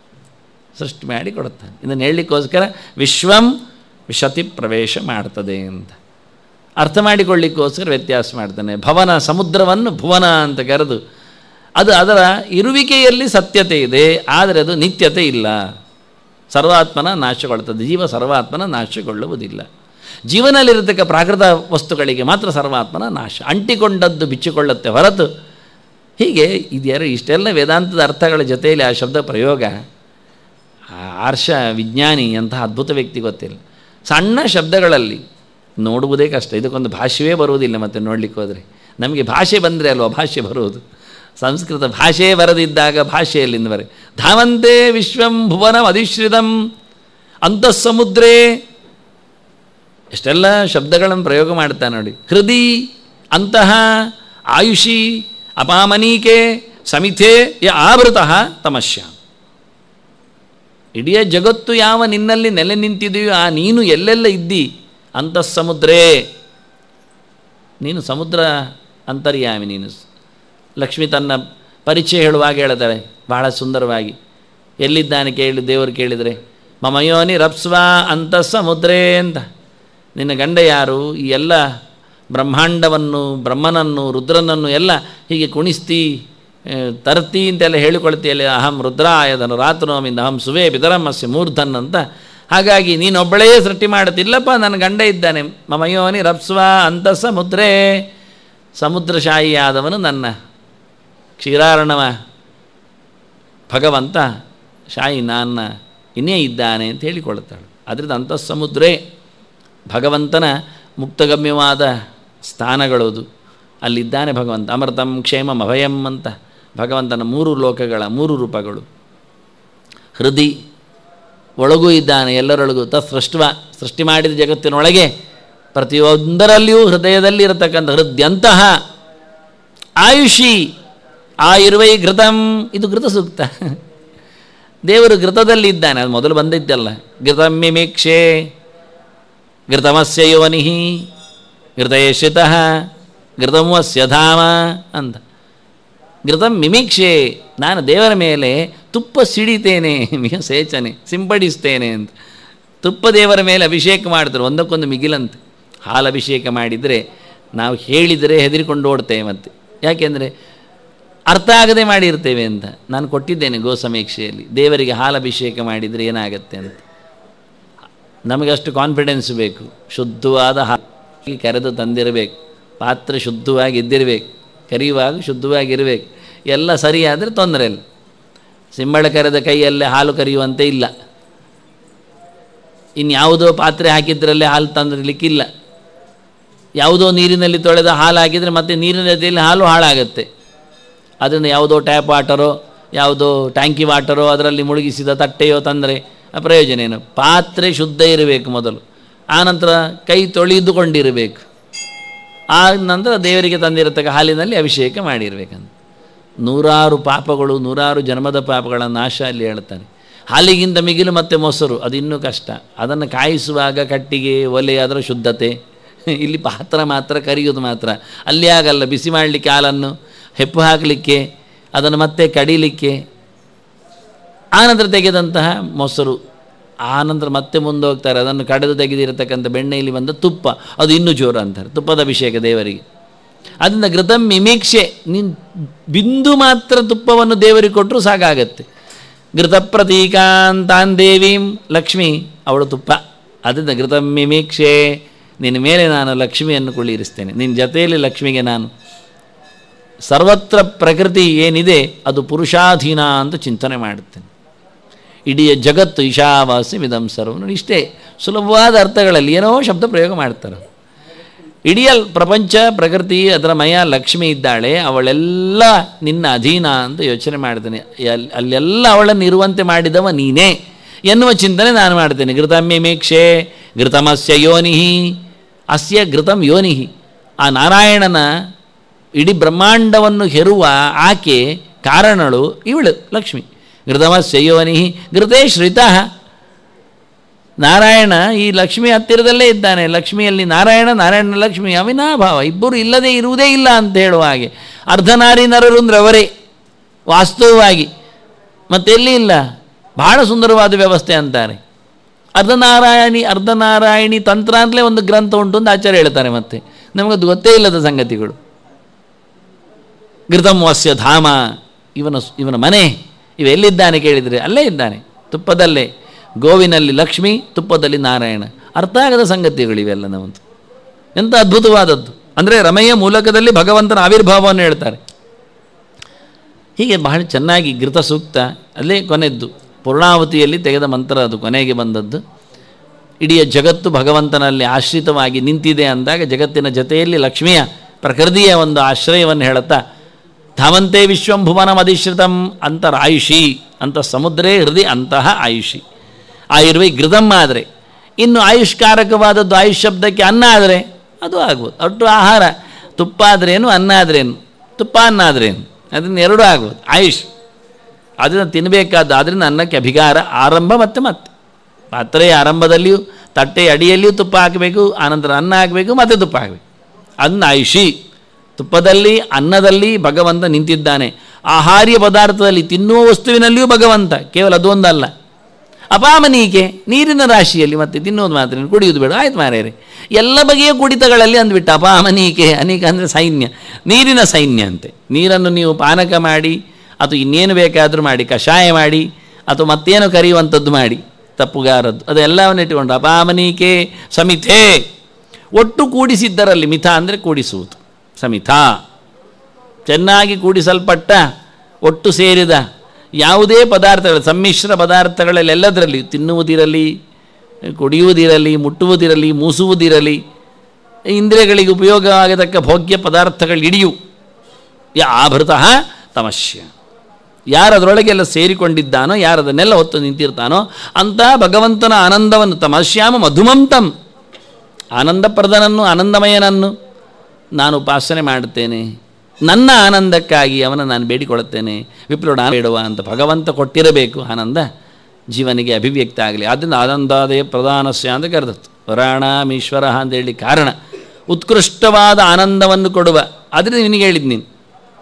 ಸೃಷ್ಟಿ ಮಾಡಿ ಕೊಡುತ್ತಾನೆ. ಇದನ್ನು ಹೇಳಲಿಕ್ಕೋಸ್ಕರ ವಿಶ್ವಂ ವಿಶತಿ ಪ್ರವೇಶ ಮಾಡ್ತದೆ ಅಂತ ಅರ್ಥ ಮಾಡಿಕೊಳ್ಳಿಕ್ಕೋಸ್ಕರ ವ್ಯತ್ಯಾಸ ಮಾಡ್ತಾನೆ. ಭವನ ಸಮುದ್ರವನ್ನು ಭುವನ ಅಂತ ಕರೆದು ಅದು ಅದರ ಇರುವಿಕೆಯಲ್ಲಿ ಸತ್ಯತೆ ಇದೆ, ಆದರೆ ಅದು ನಿತ್ಯತೆ ಇಲ್ಲ. ಸರ್ವಾತ್ಮನ ನಾಶಗೊಳ್ಳುತ್ತದೆ. ಜೀವ ಸರ್ವಾತ್ಮನ ನಾಶಗೊಳ್ಳುವುದಿಲ್ಲ. ಜೀವನದಲ್ಲಿರತಕ್ಕ ಪ್ರಾಕೃತ ವಸ್ತುಗಳಿಗೆ ಮಾತ್ರ ಸರ್ವಾತ್ಮನ ನಾಶ. ಅಂಟಿಕೊಂಡದ್ದು ಬಿಚ್ಚಿಕೊಳ್ಳುತ್ತೆ ಹೊರತು ಹೀಗೆ ಇಷ್ಟೆಲ್ಲ ವೇದಾಂತದ ಅರ್ಥಗಳ ಜೊತೆಯಲ್ಲಿ ಆ ಶಬ್ದ ಪ್ರಯೋಗ. ಆರ್ಷ ವಿಜ್ಞಾನಿ ಅಂತಹ ಅದ್ಭುತ ವ್ಯಕ್ತಿ ಗೊತ್ತಿಲ್ಲ. ಸಣ್ಣ ಶಬ್ದಗಳಲ್ಲಿ ನೋಡುವುದೇ ಕಷ್ಟ. ಇದಕ್ಕೊಂದು ಭಾಷೆಯೇ ಬರುವುದಿಲ್ಲ. ಮತ್ತು ನೋಡಲಿಕ್ಕೆ ಹೋದರೆ ನಮಗೆ ಭಾಷೆ ಬಂದರೆ ಅಲ್ವ ಭಾಷೆ ಬರುವುದು. ಸಂಸ್ಕೃತ ಭಾಷೆಯೇ ಬರದಿದ್ದಾಗ ಭಾಷೆಯಲ್ಲಿಂದ ಬರೆ ಧಾವಂತೆ ವಿಶ್ವಂ ಭುವನಂ ಅಧಿಶ್ರಿತಂ ಅಂತಃಸಮುದ್ರೇ ಎಷ್ಟೆಲ್ಲ ಶಬ್ದಗಳನ್ನು ಪ್ರಯೋಗ ಮಾಡ್ತಾನೆ ನೋಡಿ. ಹೃದಿ ಅಂತಹ ಆಯುಷಿ ಅಪಾಮನೀಕೆ ಸಮಿಥೆ ಯ ಆವೃತಃ ತಮಸ್ಯ. ಇಡೀ ಜಗತ್ತು ಯಾವ ನಿನ್ನಲ್ಲಿ ನೆಲೆ ನಿಂತಿದೆಯೋ ಆ ನೀನು ಎಲ್ಲೆಲ್ಲ ಇದ್ದಿ. ಅಂತಃಸಮುದ್ರೇ, ನೀನು ಸಮುದ್ರ ಅಂತರ್ಯಾಮಿ. ನೀನು ಲಕ್ಷ್ಮಿ ತನ್ನ ಪರಿಚಯ ಹೇಳುವಾಗ ಹೇಳ್ತಾಳೆ ಬಹಳ ಸುಂದರವಾಗಿ. ಎಲ್ಲಿದ್ದಾನೆ ಕೇಳಿ ದೇವರು ಕೇಳಿದರೆ ಮಮಯೋನಿ ರಪ್ಸ್ವಾ ಅಂತಃಸಮುದ್ರೇ ಅಂತ. ನಿನ್ನ ಗಂಡ ಯಾರು? ಈ ಎಲ್ಲ ಬ್ರಹ್ಮಾಂಡವನ್ನು ಬ್ರಹ್ಮನನ್ನು ರುದ್ರನನ್ನು ಎಲ್ಲ ಹೀಗೆ ಕುಣಿಸ್ತಿ ತರ್ತಿ ಅಂತೆಲ್ಲ ಹೇಳಿಕೊಳ್ತೀಯಲ್ಲಿ. ಅಹಂ ರುದ್ರಾಯದನು ರಾತ್ರೋಮಿಂದ ಅಹಂ ಸುವೇ ಪಿತರಮಸ್ಯ ಮೂರ್ಧನ್ ಅಂತ. ಹಾಗಾಗಿ ನೀನೊಬ್ಬಳೇ ಸೃಷ್ಟಿ ಮಾಡುತ್ತಿಲ್ಲಪ್ಪ, ನನ್ನ ಗಂಡ ಇದ್ದಾನೆ. ಮಮಯೋನಿ ರಪ್ಸ್ವಾ ಅಂತಃಸಮುದ್ರೇ, ಸಮುದ್ರಶಾಹಿಯಾದವನು ನನ್ನ ಕ್ಷೀರಾರ್ಣವ ಭಗವಂತ ಶಾಹಿ ನನ್ನ ಇನ್ನೇ ಇದ್ದಾನೆ ಅಂತ ಹೇಳಿಕೊಳ್ಳುತ್ತಾಳೆ. ಅದರಿಂದ ಅಂತಃಸಮುದ್ರೇ ಭಗವಂತನ ಮುಕ್ತಗಮ್ಯವಾದ ಸ್ಥಾನಗಳದು. ಅಲ್ಲಿದ್ದಾನೆ ಭಗವಂತ. ಅಮೃತಂ ಕ್ಷೇಮಂ ಅಭಯಂ ಅಂತ ಭಗವಂತನ ಮೂರು ಲೋಕಗಳ ಮೂರು ರೂಪಗಳು. ಹೃದಿ ಒಳಗೂ ಇದ್ದಾನೆ, ಎಲ್ಲರೊಳಗೂ. ಸೃಷ್ಟಿ ಮಾಡಿದ ಜಗತ್ತಿನೊಳಗೆ ಪ್ರತಿಯೊಂದರಲ್ಲಿಯೂ ಹೃದಯದಲ್ಲಿ ಇರತಕ್ಕಂಥ ಹೃದಯಂತಹ ಆಯುಷಿ ಆಯುರ್ವೈ ಘೃತಂ. ಇದು ಘೃತ ಸೂಕ್ತ. ದೇವರು ಘೃತದಲ್ಲಿ ಇದ್ದಾನೆ. ಅದು ಮೊದಲು ಬಂದಿದ್ದಲ್ಲ. ಘೃತಂ ಮಿಮಿಕ್ಷೆ ಘೃತಮಸ್ಯ ಯೋನಿ ಘೃತಯೇಷಿತಃ ಘೃತಮಸ್ಯ ಧಾಮ ಅಂತ. ಘೃತಂ ಮಿಮಿಕ್ಷೆ, ನಾನು ದೇವರ ಮೇಲೆ ತುಪ್ಪ ಸಿಡಿತೇನೆ, ಸೇಚನೆ ಸಿಂಪಡಿಸ್ತೇನೆ ಅಂತ. ತುಪ್ಪ ದೇವರ ಮೇಲೆ ಅಭಿಷೇಕ ಮಾಡ್ತಾರೆ, ಒಂದಕ್ಕೊಂದು ಮಿಗಿಲಂತೆ. ಹಾಲು ಅಭಿಷೇಕ ಮಾಡಿದರೆ ನಾವು ಹೇಳಿದರೆ ಹೆದರಿಕೊಂಡು ಓಡ್ತೇವೆ. ಮತ್ತು ಯಾಕೆಂದರೆ ಅರ್ಥ ಆಗದೆ ಮಾಡಿರ್ತೇವೆ ಅಂತ. ನಾನು ಕೊಟ್ಟಿದ್ದೇನೆ ಗೋ ಸಮೀಕ್ಷೆಯಲ್ಲಿ, ದೇವರಿಗೆ ಹಾಲು ಅಭಿಷೇಕ ಮಾಡಿದರೆ ಏನಾಗತ್ತೆ ಅಂತ. ನಮಗೆ ಅಷ್ಟು ಕಾನ್ಫಿಡೆನ್ಸ್ ಬೇಕು. ಶುದ್ಧವಾದ ಹಾಲು ಕರೆದು ತಂದಿರಬೇಕು, ಪಾತ್ರೆ ಶುದ್ಧವಾಗಿದ್ದಿರಬೇಕು, ಕರೆಯುವಾಗ ಶುದ್ಧವಾಗಿರಬೇಕು. ಎಲ್ಲ ಸರಿಯಾದರೆ ತೊಂದರೆ ಇಲ್ಲ. ಸಿಂಬಳ ಕರೆದ ಕೈಯಲ್ಲೇ ಹಾಲು ಕರೆಯುವಂತೆ ಇಲ್ಲ. ಇನ್ಯಾವುದೋ ಪಾತ್ರೆ ಹಾಕಿದ್ರಲ್ಲೇ ಹಾಲು ತಂದಿರಲಿಕ್ಕಿಲ್ಲ. ಯಾವುದೋ ನೀರಿನಲ್ಲಿ ತೊಳೆದ ಹಾಲು ಹಾಕಿದರೆ ಮತ್ತೆ ನೀರಿನ ಜೊತೆಯಲ್ಲಿ ಹಾಲು ಹಾಳಾಗುತ್ತೆ. ಅದರಿಂದ ಯಾವುದೋ ಟ್ಯಾಪ್ ವಾಟರೋ ಯಾವುದೋ ಟ್ಯಾಂಕಿ ವಾಟರೋ ಅದರಲ್ಲಿ ಮುಳುಗಿಸಿದ ತಟ್ಟೆಯೋ ತಂದರೆ ಪ್ರಯೋಜನ ಏನು? ಪಾತ್ರೆ ಶುದ್ಧ ಇರಬೇಕು ಮೊದಲು, ಆನಂತರ ಕೈ ತೊಳೆದುಕೊಂಡಿರಬೇಕು, ಆ ನಂತರ ದೇವರಿಗೆ ತಂದಿರತಕ್ಕ ಹಾಲಿನಲ್ಲಿ ಅಭಿಷೇಕ ಮಾಡಿರಬೇಕಂತ. ನೂರಾರು ಪಾಪಗಳು, ನೂರಾರು ಜನ್ಮದ ಪಾಪಗಳ ನಾಶ ಅಲ್ಲಿ ಹೇಳ್ತಾನೆ. ಹಾಲಿಗಿಂತ ಮಿಗಿಲು ಮತ್ತು ಮೊಸರು, ಅದು ಇನ್ನೂ ಕಷ್ಟ. ಅದನ್ನು ಕಾಯಿಸುವಾಗ ಕಟ್ಟಿಗೆ, ಒಲೆ, ಅದರ ಶುದ್ಧತೆ. ಇಲ್ಲಿ ಪಾತ್ರ ಮಾತ್ರ, ಕರಿಯೋದು ಮಾತ್ರ. ಅಲ್ಲಿ ಆಗಲ್ಲ. ಬಿಸಿ ಮಾಡಲಿಕ್ಕೆ ಹಾಲನ್ನು ಹೆಪ್ಪು ಹಾಕಲಿಕ್ಕೆ, ಅದನ್ನು ಮತ್ತೆ ಕಡಿಲಿಕ್ಕೆ, ಆನಂತರ ತೆಗೆದಂತಹ ಮೊಸರು, ಆನಂತರ ಮತ್ತೆ ಮುಂದೆ ಹೋಗ್ತಾರೆ. ಅದನ್ನು ಕಡೆದು ತೆಗೆದಿರತಕ್ಕಂಥ ಬೆಣ್ಣೆಯಲ್ಲಿ ಬಂದ ತುಪ್ಪ, ಅದು ಇನ್ನೂ ಜೋರು ಅಂತಾರೆ, ತುಪ್ಪದ ಅಭಿಷೇಕ ದೇವರಿಗೆ. ಅದರಿಂದ ಘೃತಂ ಮಿಮೀಕ್ಷೆ, ನೀನು ಬಿಂದು ಮಾತ್ರ ತುಪ್ಪವನ್ನು ದೇವರಿಗೆ ಕೊಟ್ಟರು ಸಾಕಾಗತ್ತೆ. ಘೃತ ಪ್ರತೀಕಾಂತಾನ್ ದೇವೀಂ ಲಕ್ಷ್ಮಿ, ಅವಳು ತುಪ್ಪ. ಅದರಿಂದ ಘೃತಂ ಮಿಮೀಕ್ಷೆ, ನಿನ್ನ ಮೇಲೆ ನಾನು ಲಕ್ಷ್ಮಿಯನ್ನು ಕುಳ್ಳಿರಿಸ್ತೇನೆ, ನಿನ್ನ ಜೊತೆಯಲ್ಲಿ ಲಕ್ಷ್ಮಿಗೆ ನಾನು. ಸರ್ವತ್ರ ಪ್ರಕೃತಿ ಏನಿದೆ ಅದು ಪುರುಷಾಧೀನ ಅಂತ ಚಿಂತನೆ ಮಾಡುತ್ತೇನೆ. ಇಡೀ ಜಗತ್ತು ಈಶಾವಾಸ್ಯಮಿದಂ ಸರ್ವಂ. ಇಷ್ಟೇ ಸುಲಭವಾದ ಅರ್ಥಗಳಲ್ಲಿ ಏನೋ ಶಬ್ದ ಪ್ರಯೋಗ ಮಾಡ್ತಾರೆ. ಇಡೀ ಪ್ರಪಂಚ, ಪ್ರಕೃತಿ, ಅದರ ಮಯ ಲಕ್ಷ್ಮಿ ಇದ್ದಾಳೆ, ಅವಳೆಲ್ಲ ನಿನ್ನ ಅಧೀನ ಅಂತ ಯೋಚನೆ ಮಾಡ್ತೇನೆ. ಅಲ್ಲೆಲ್ಲ ಅವಳನ್ನು ಇರುವಂತೆ ಮಾಡಿದವ ನೀನೇ ಎನ್ನುವ ಚಿಂತನೆ ನಾನು ಮಾಡ್ತೇನೆ. ಘೃತಮ್ಯಮೇಕ್ಷೆ ಘೃತಮಸ್ಯ ಯೋನಿಹಿ, ಅಸ್ಯ ಘೃತಂ ಯೋನಿಹಿ. ಆ ನಾರಾಯಣನ ಇಡೀ ಬ್ರಹ್ಮಾಂಡವನ್ನು ಹೆರುವ ಆಕೆ ಕಾರಣಳು ಇವಳು ಲಕ್ಷ್ಮಿ. ಘೃತಮಸ್ಯ ಯೋನಿಹಿ ಘೃತೇ ಶ್ರಿತಃ. ನಾರಾಯಣ ಈ ಲಕ್ಷ್ಮಿ ಹತ್ತಿರದಲ್ಲೇ ಇದ್ದಾನೆ. ಲಕ್ಷ್ಮಿಯಲ್ಲಿ ನಾರಾಯಣ, ನಾರಾಯಣ ಲಕ್ಷ್ಮಿ ಅವಿನಾಭಾವ, ಇಬ್ಬರು ಇಲ್ಲದೆ ಇರುವುದೇ ಇಲ್ಲ ಅಂತ ಹೇಳುವ ಹಾಗೆ. ಅರ್ಧನಾರಿ ನರರು ಅಂದರೆ ಅವರೇ ವಾಸ್ತವವಾಗಿ, ಮತ್ತೆಲ್ಲಿ ಇಲ್ಲ. ಬಹಳ ಸುಂದರವಾದ ವ್ಯವಸ್ಥೆ ಅಂತಾರೆ. ಅರ್ಧನಾರಾಯಣಿ ತಂತ್ರ ಅಂತಲೇ ಒಂದು ಗ್ರಂಥ ಉಂಟು ಅಂತ ಆಚಾರ್ಯ ಹೇಳ್ತಾರೆ. ಮತ್ತೆ ನಮಗದು ಗೊತ್ತೇ ಇಲ್ಲದ ಸಂಗತಿಗಳು. ಘೃತಂ ವಸ್ಯ ಧಾಮ, ಇವನ ಮನೆ, ಇವೆಲ್ಲಿದ್ದಾನೆ ಕೇಳಿದರೆ ಅಲ್ಲೇ ಇದ್ದಾನೆ, ತುಪ್ಪದಲ್ಲೇ. ಗೋವಿನಲ್ಲಿ ಲಕ್ಷ್ಮಿ, ತುಪ್ಪದಲ್ಲಿ ನಾರಾಯಣ. ಅರ್ಥ ಆಗದ ಸಂಗತಿಗಳು ಇವೆಲ್ಲ ನಮ್ಮಂತು. ಎಂಥ ಅದ್ಭುತವಾದದ್ದು ಅಂದರೆ ರಮೆಯ ಮೂಲಕದಲ್ಲಿ ಭಗವಂತನ ಆವಿರ್ಭಾವವನ್ನು ಹೇಳ್ತಾರೆ. ಹೀಗೆ ಬಹಳ ಚೆನ್ನಾಗಿ ಘೃತ ಸೂಕ್ತ ಅಲ್ಲೇ ಕೊನೆದ್ದು, ಪೂರ್ಣಾವತಿಯಲ್ಲಿ ತೆಗೆದ ಮಂತ್ರ ಅದು ಕೊನೆಗೆ ಬಂದದ್ದು. ಇಡೀ ಜಗತ್ತು ಭಗವಂತನಲ್ಲಿ ಆಶ್ರಿತವಾಗಿ ನಿಂತಿದೆ ಅಂದಾಗ ಜಗತ್ತಿನ ಜೊತೆಯಲ್ಲಿ ಲಕ್ಷ್ಮಿಯ ಪ್ರಕೃತಿಯ ಒಂದು ಆಶ್ರಯವನ್ನು ಹೇಳುತ್ತಾ, ಧಾವಂತೆ ವಿಶ್ವಂ ಭುವನಂ ಅಧಿಶ್ರಿತಂ ಅಂತರಾಯುಷಿ ಅಂತ ಸಮುದ್ರೇ ಹೃದಯ ಅಂತಹ ಆಯುಷಿ. ಆಯುರ್ವೇ ಘೃತಂ ಆದರೆ, ಇನ್ನು ಆಯುಷ್ಕಾರಕವಾದದ್ದು ಆಯುಷ್ ಶಬ್ದಕ್ಕೆ ಅನ್ನ ಆದರೆ ಅದು ಆಗ್ಬೋದು. ಒಟ್ಟು ಆಹಾರ, ತುಪ್ಪ ಆದ್ರೇನು, ಅನ್ನ ಆದ್ರೇನು, ತುಪ್ಪ ಅನ್ನ ಆದ್ರೇನು, ಅದನ್ನು ಎರಡೂ ಆಗ್ಬೋದು. ಆಯುಷ್ ಅದನ್ನು ತಿನ್ನಬೇಕಾದ್ದು. ಆದ್ದರಿಂದ ಅನ್ನಕ್ಕೆ ಅಭಿಗಾರ, ಆರಂಭ ಮತ್ತು ಮತ್ತೆ ಪಾತ್ರೆಯ ಆರಂಭದಲ್ಲಿಯೂ ತಟ್ಟೆಯ ಅಡಿಯಲ್ಲಿಯೂ ತುಪ್ಪ ಹಾಕಬೇಕು, ಆನಂತರ ಅನ್ನ ಹಾಕಬೇಕು, ಮತ್ತೆ ತುಪ್ಪ ಹಾಕಬೇಕು. ಅದನ್ನು ಆಯುಷಿ. ತುಪ್ಪದಲ್ಲಿ, ಅನ್ನದಲ್ಲಿ ಭಗವಂತ ನಿಂತಿದ್ದಾನೆ. ಆಹಾರ್ಯ ಪದಾರ್ಥದಲ್ಲಿ, ತಿನ್ನುವ ವಸ್ತುವಿನಲ್ಲಿಯೂ ಭಗವಂತ. ಕೇವಲ ಅದೊಂದಲ್ಲ. ಅಪಾಮನೀಕೆ, ನೀರಿನ ರಾಶಿಯಲ್ಲಿ, ಮತ್ತೆ ತಿನ್ನುವುದು ಮಾತ್ರ, ಕುಡಿಯುವುದು ಬೇಡ, ಆಯ್ತು ಮಾರ್ಯಾರೆ. ಎಲ್ಲ ಬಗೆಯ ಕುಡಿತಗಳಲ್ಲಿ ಅಂದ್ಬಿಟ್ಟು ಅಪಾಮನೀಕೆ. ಅನೇಕ ಅಂದರೆ ಸೈನ್ಯ, ನೀರಿನ ಸೈನ್ಯ ಅಂತೆ. ನೀರನ್ನು ನೀವು ಪಾನಕ ಮಾಡಿ ಅಥವಾ ಇನ್ನೇನು ಬೇಕಾದರೂ ಮಾಡಿ, ಕಷಾಯ ಮಾಡಿ ಅಥವಾ ಮತ್ತೇನು ಕರೆಯುವಂಥದ್ದು ಮಾಡಿ, ತಪ್ಪುಗಾರದ್ದು ಅದೆಲ್ಲವನ್ನು ಇಟ್ಟುಕೊಂಡು ಅಪಾಮನೀಕೆ ಸಮಿಥೆ, ಒಟ್ಟು ಕೂಡಿಸಿದ್ದರಲ್ಲಿ. ಮಿಥ ಅಂದರೆ ಕೂಡಿಸುವುದು, ಸಮಿಥ ಚೆನ್ನಾಗಿ ಕೂಡಿಸಲ್ಪಟ್ಟ, ಒಟ್ಟು ಸೇರಿದ ಯಾವುದೇ ಪದಾರ್ಥಗಳು, ಸಮ್ಮಿಶ್ರ ಪದಾರ್ಥಗಳಲ್ಲಿ ಎಲ್ಲದರಲ್ಲಿ, ತಿನ್ನುವುದಿರಲಿ, ಕುಡಿಯುವುದಿರಲಿ, ಮುಟ್ಟುವುದಿರಲಿ, ಮೂಸುವುದಿರಲಿ, ಇಂದ್ರಿಯಗಳಿಗೆ ಉಪಯೋಗವಾಗತಕ್ಕ ಭೋಗ್ಯ ಪದಾರ್ಥಗಳು ಇಡಿಯು ಆಭೃತಃ ತಮಸ್ಯ. ಯಾರದರೊಳಗೆಲ್ಲ ಸೇರಿಕೊಂಡಿದ್ದಾನೋ, ಯಾರದನ್ನೆಲ್ಲ ಹೊತ್ತು ನಿಂತಿರ್ತಾನೋ ಅಂಥ ಭಗವಂತನ ಆನಂದವನ್ನು, ತಮಸ್ಯಾಮ ಮಧುಮಂತಂ, ಆನಂದಪ್ರದನನ್ನು, ಆನಂದಮಯನನ್ನು ನಾನು ಉಪಾಸನೆ ಮಾಡುತ್ತೇನೆ. ನನ್ನ ಆನಂದಕ್ಕಾಗಿ ಅವನ ನಾನು ಬೇಡಿಕೊಳ್ಳುತ್ತೇನೆ. ವಿಪ್ಲೋಡ ಬೇಡುವ ಅಂತ ಭಗವಂತ ಕೊಟ್ಟಿರಬೇಕು ಆನಂದ, ಜೀವನಿಗೆ ಅಭಿವ್ಯಕ್ತ ಆಗಲಿ. ಆದ್ದರಿಂದ ಆನಂದಾದಯ ಪ್ರಧಾನಸ್ಯ ಅಂತ ಕರೆದತ್ತು. ವರಾಣಾಮೀಶ್ವರ ಅಂತ ಹೇಳಿ ಕಾರಣ ಉತ್ಕೃಷ್ಟವಾದ ಆನಂದವನ್ನು ಕೊಡುವ. ಆದ್ದರಿಂದ ನಿನಗೆ ಹೇಳಿದ್ದು ನೀನು